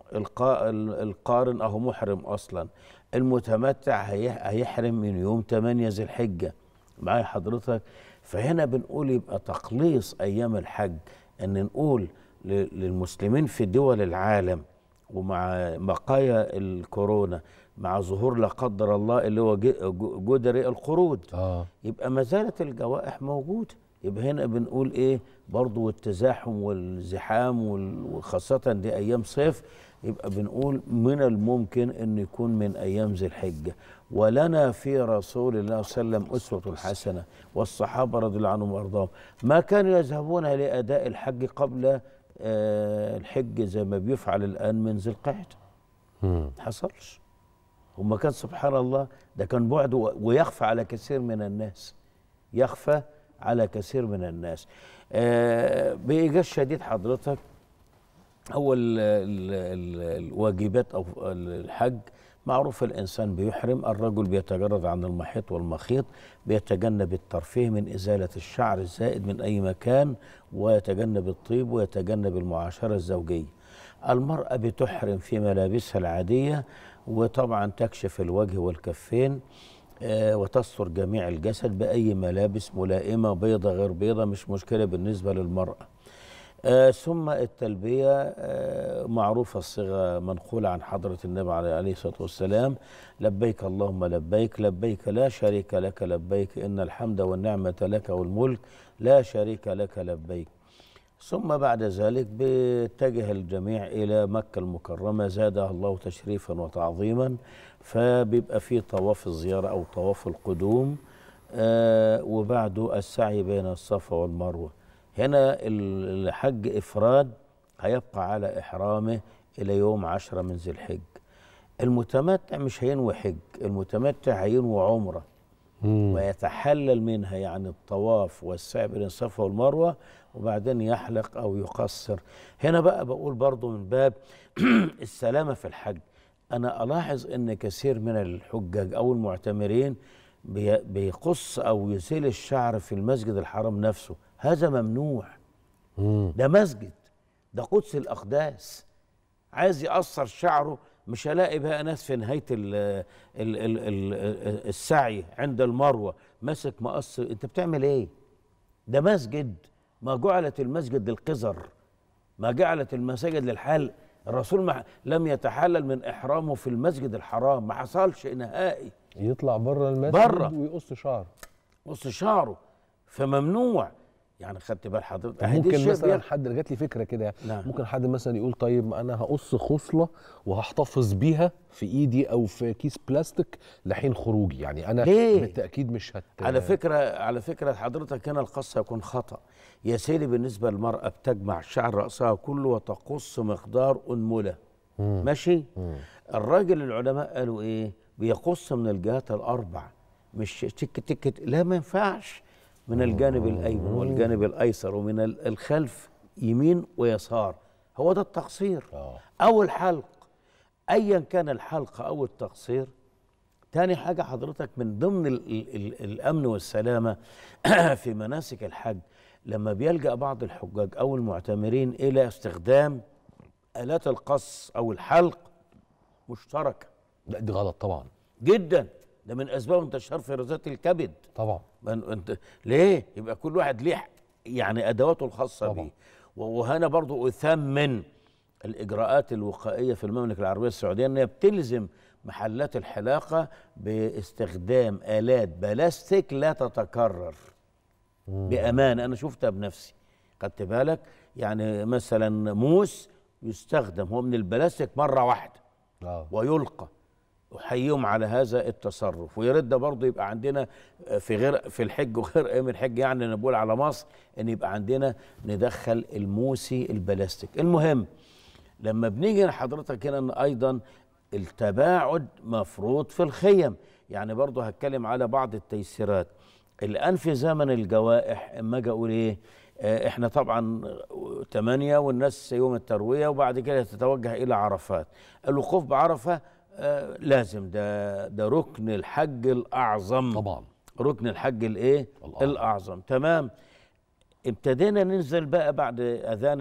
القارن اهو محرم اصلا، المتمتع هيحرم من يوم ثمانية ذي الحجه معايا حضرتك. فهنا بنقول يبقى تقليص ايام الحج، ان نقول للمسلمين في دول العالم ومع بقايا الكورونا، مع ظهور لا قدر الله اللي هو جدري القرود، آه. يبقى ما زالت الجوائح موجوده. يبقى هنا بنقول ايه برضو التزاحم والزحام، وخاصه دي ايام صيف، يبقى بنقول من الممكن ان يكون من ايام ذي الحجه. ولنا في رسول الله صلى الله عليه وسلم اسوه حسنه، والصحابه رضي الله عنهم وارضاهم ما كانوا يذهبون لاداء الحج قبل آه الحج زي ما بيفعل الان من ذي القعده. ما حصلش. هم كان سبحان الله ده كان بعد ويخفى على كثير من الناس، يخفى على كثير من الناس. آه بإيجاز شديد حضرتك، هو ال ال ال الواجبات أو الحج معروف، الإنسان بيحرم، الرجل بيتجرد عن المحيط والمخيط، بيتجنب الترفيه من إزالة الشعر الزائد من أي مكان، ويتجنب الطيب، ويتجنب المعاشرة الزوجية. المرأة بتحرم في ملابسها العادية، وطبعا تكشف الوجه والكفين، آه وتستر جميع الجسد بأي ملابس ملائمة، بيضة غير بيضة مش مشكلة بالنسبة للمرأة. آه ثم التلبية آه معروفة، الصيغة منقولة عن حضرة النبي عليه الصلاة والسلام: لبيك اللهم لبيك، لبيك لا شريك لك لبيك، إن الحمد والنعمة لك والملك لا شريك لك لبيك. ثم بعد ذلك بيتجه الجميع إلى مكة المكرمة زادها الله تشريفا وتعظيما، فبيبقى فيه طواف الزيارة أو طواف القدوم، آه وبعده السعي بين الصفا والمروة. هنا الحج إفراد هيبقى على إحرامه إلى يوم عشرة من ذي الحج. المتمتع مش هينوي حج، المتمتع هينوي عمرة ويتحلل منها، يعني الطواف والسعي بين الصفا والمروة، وبعدين يحلق أو يقصر. هنا بقى بقول برضو من باب السلامة في الحج، أنا ألاحظ أن كثير من الحجاج أو المعتمرين بيقص أو يزيل الشعر في المسجد الحرام نفسه. هذا ممنوع. ده مسجد، ده قدس الأقداس، عايز يقصر شعره مش هلاقي بقى ناس في نهاية ال ال ال ال السعي عند المروة ماسك مقص. انت بتعمل ايه؟ ده مسجد، ما جعلت المسجد للقذر، ما جعلت المساجد للحل. الرسول ما لم يتحلل من إحرامه في المسجد الحرام، ما حصلش نهائي. يطلع بره المسجد بره ويقص شعره، يقص شعره، فممنوع. يعني خدت بال حضرتك؟ ممكن مثلا حد جات لي فكره كده، نعم. ممكن حد مثلا يقول طيب ما انا هقص خصله وهحتفظ بيها في ايدي او في كيس بلاستيك لحين خروجي، يعني انا ليه؟ بالتاكيد مش هت على فكره على فكره حضرتك هنا القص هيكون خطا يا سيدي. بالنسبه للمراه بتجمع شعر راسها كله وتقص مقدار انمله، مم. ماشي. مم. الراجل العلماء قالوا ايه؟ بيقص من الجهات الاربع، مش تك تك، لا ما ينفعش، من الجانب الايمن والجانب الايسر ومن الخلف يمين ويسار، هو ده التقصير. أوه. او الحلق، ايا كان الحلق او التقصير. تاني حاجه حضرتك من ضمن ال ال ال الامن والسلامه في مناسك الحج، لما بيلجأ بعض الحجاج او المعتمرين الى استخدام آلات القص او الحلق مشتركه. لا دي غلط طبعا جدا، ده من اسباب انتشار فيروسات الكبد طبعا. انت ليه؟ يبقى كل واحد ليه يعني ادواته الخاصه بيه. وهنا برضو اثمن الاجراءات الوقائيه في المملكه العربيه السعوديه ان هي بتلزم محلات الحلاقه باستخدام الات بلاستيك لا تتكرر. مم. بامان، انا شفتها بنفسي، خدت بالك؟ يعني مثلا موس يستخدم هو من البلاستيك مره واحده آه. ويلقى. احييهم على هذا التصرف، ويا ريت ده برضه يبقى عندنا في غير في الحج وغير ايام الحج، يعني انا بقول على مصر ان يبقى عندنا ندخل الموسي البلاستيك. المهم لما بنيجي لحضرتك هنا ايضا التباعد مفروض في الخيم، يعني برضه هتكلم على بعض التيسيرات. الان في زمن الجوائح اما اجي اقول ايه؟ احنا طبعا ثمانية والناس يوم الترويه وبعد كده تتوجه الى عرفات. الوقوف بعرفه آه لازم، ده ده ركن الحج الاعظم طبعا، ركن الحج الايه؟ الأعظم. الاعظم. تمام. ابتدينا ننزل بقى بعد اذان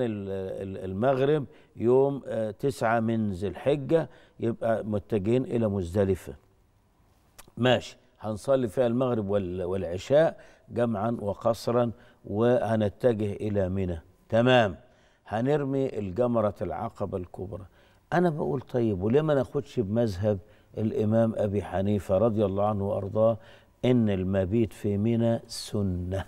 المغرب يوم آه تسعة من ذي الحجه، يبقى متجهين الى مزدلفه. ماشي، هنصلي فيها المغرب والعشاء جمعا وقصرا وهنتجه الى منى. تمام. هنرمي الجمره العقبه الكبرى. أنا بقول طيب وليه ما ناخدش بمذهب الإمام أبي حنيفة رضي الله عنه وأرضاه إن المبيت في منى سنة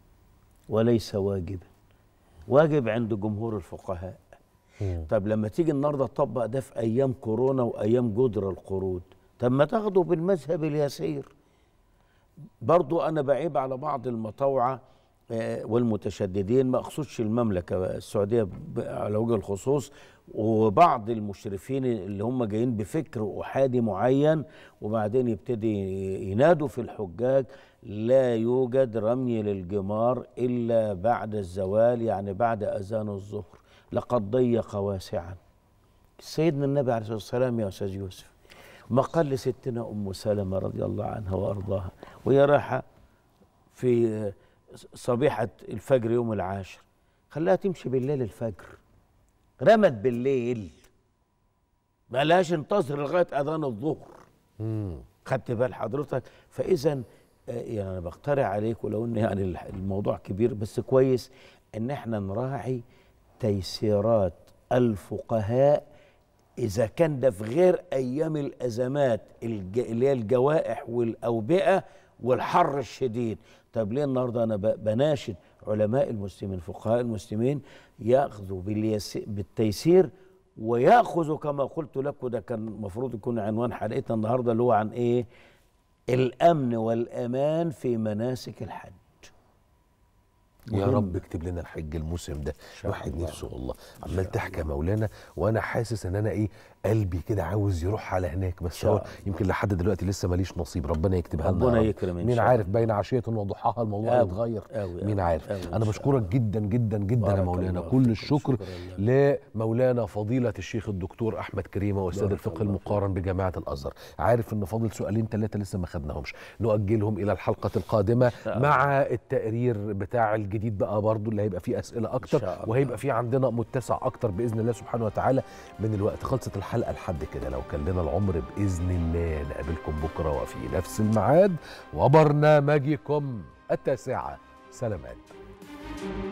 وليس واجبا، واجب عند جمهور الفقهاء. مم. طب لما تيجي النهارده تطبق ده في أيام كورونا وأيام جدر القرود، طب ما تاخده بالمذهب اليسير. برضو أنا بعيب على بعض المطوعة والمتشددين، ما أقصدش المملكة السعودية على وجه الخصوص، وبعض المشرفين اللي هم جايين بفكر أحادي معين وبعدين يبتدي ينادوا في الحجاج لا يوجد رمي للجمار إلا بعد الزوال، يعني بعد أذان الظهر. لقد ضيق واسعا. سيدنا النبي عليه الصلاة والسلام يا أستاذ يوسف ما قال لستنا أم سلمة رضي الله عنها وأرضاها وهي رايحة في صبيحة الفجر يوم العاشر، خلاها تمشي بالليل الفجر، رمت بالليل، ما لهاش انتظر لغاية أذان الظهر. خدت بال حضرتك؟ فإذا يعني أنا بقترح عليك، ولو إن يعني الموضوع كبير بس كويس إن إحنا نراعي تيسيرات الفقهاء إذا كان ده في غير أيام الأزمات اللي هي الجوائح والأوبئة والحر الشديد. طب ليه النهارده انا بناشد علماء المسلمين فقهاء المسلمين ياخذوا بالتيسير وياخذوا كما قلت لكم، ده كان المفروض يكون عنوان حلقتنا النهارده اللي هو عن ايه؟ الامن والامان في مناسك الحج. يا رب اكتب لنا الحج الموسم ده، الواحد نفسه والله عمال تحكي يا مولانا وانا حاسس ان انا ايه، قلبي كده عاوز يروح على هناك، بس هو يمكن لحد دلوقتي لسه ماليش نصيب، ربنا يكتبها لنا، ربنا يكرم. مين عارف بين عشيه وضحاها الموضوع يتغير، مين عارف. انا بشكرك جدا جدا جدا يا مولانا، كل الشكر لمولانا فضيله الشيخ الدكتور احمد كريمه واستاذ الفقه المقارن بجامعه الازهر. عارف ان فاضل سؤالين ثلاثه لسه ما خدناهمش، نؤجلهم الى الحلقه القادمه مع التقرير بتاع الجديد بقى برضو اللي هيبقى فيه اسئله اكتر، وهيبقى فيه عندنا متسع اكتر باذن الله سبحانه وتعالى من الوقت. خلصت الحلقه لحد كده، لو كان لنا العمر باذن الله نقابلكم بكره وفي نفس الميعاد وبرنامجكم التاسعه. سلامات.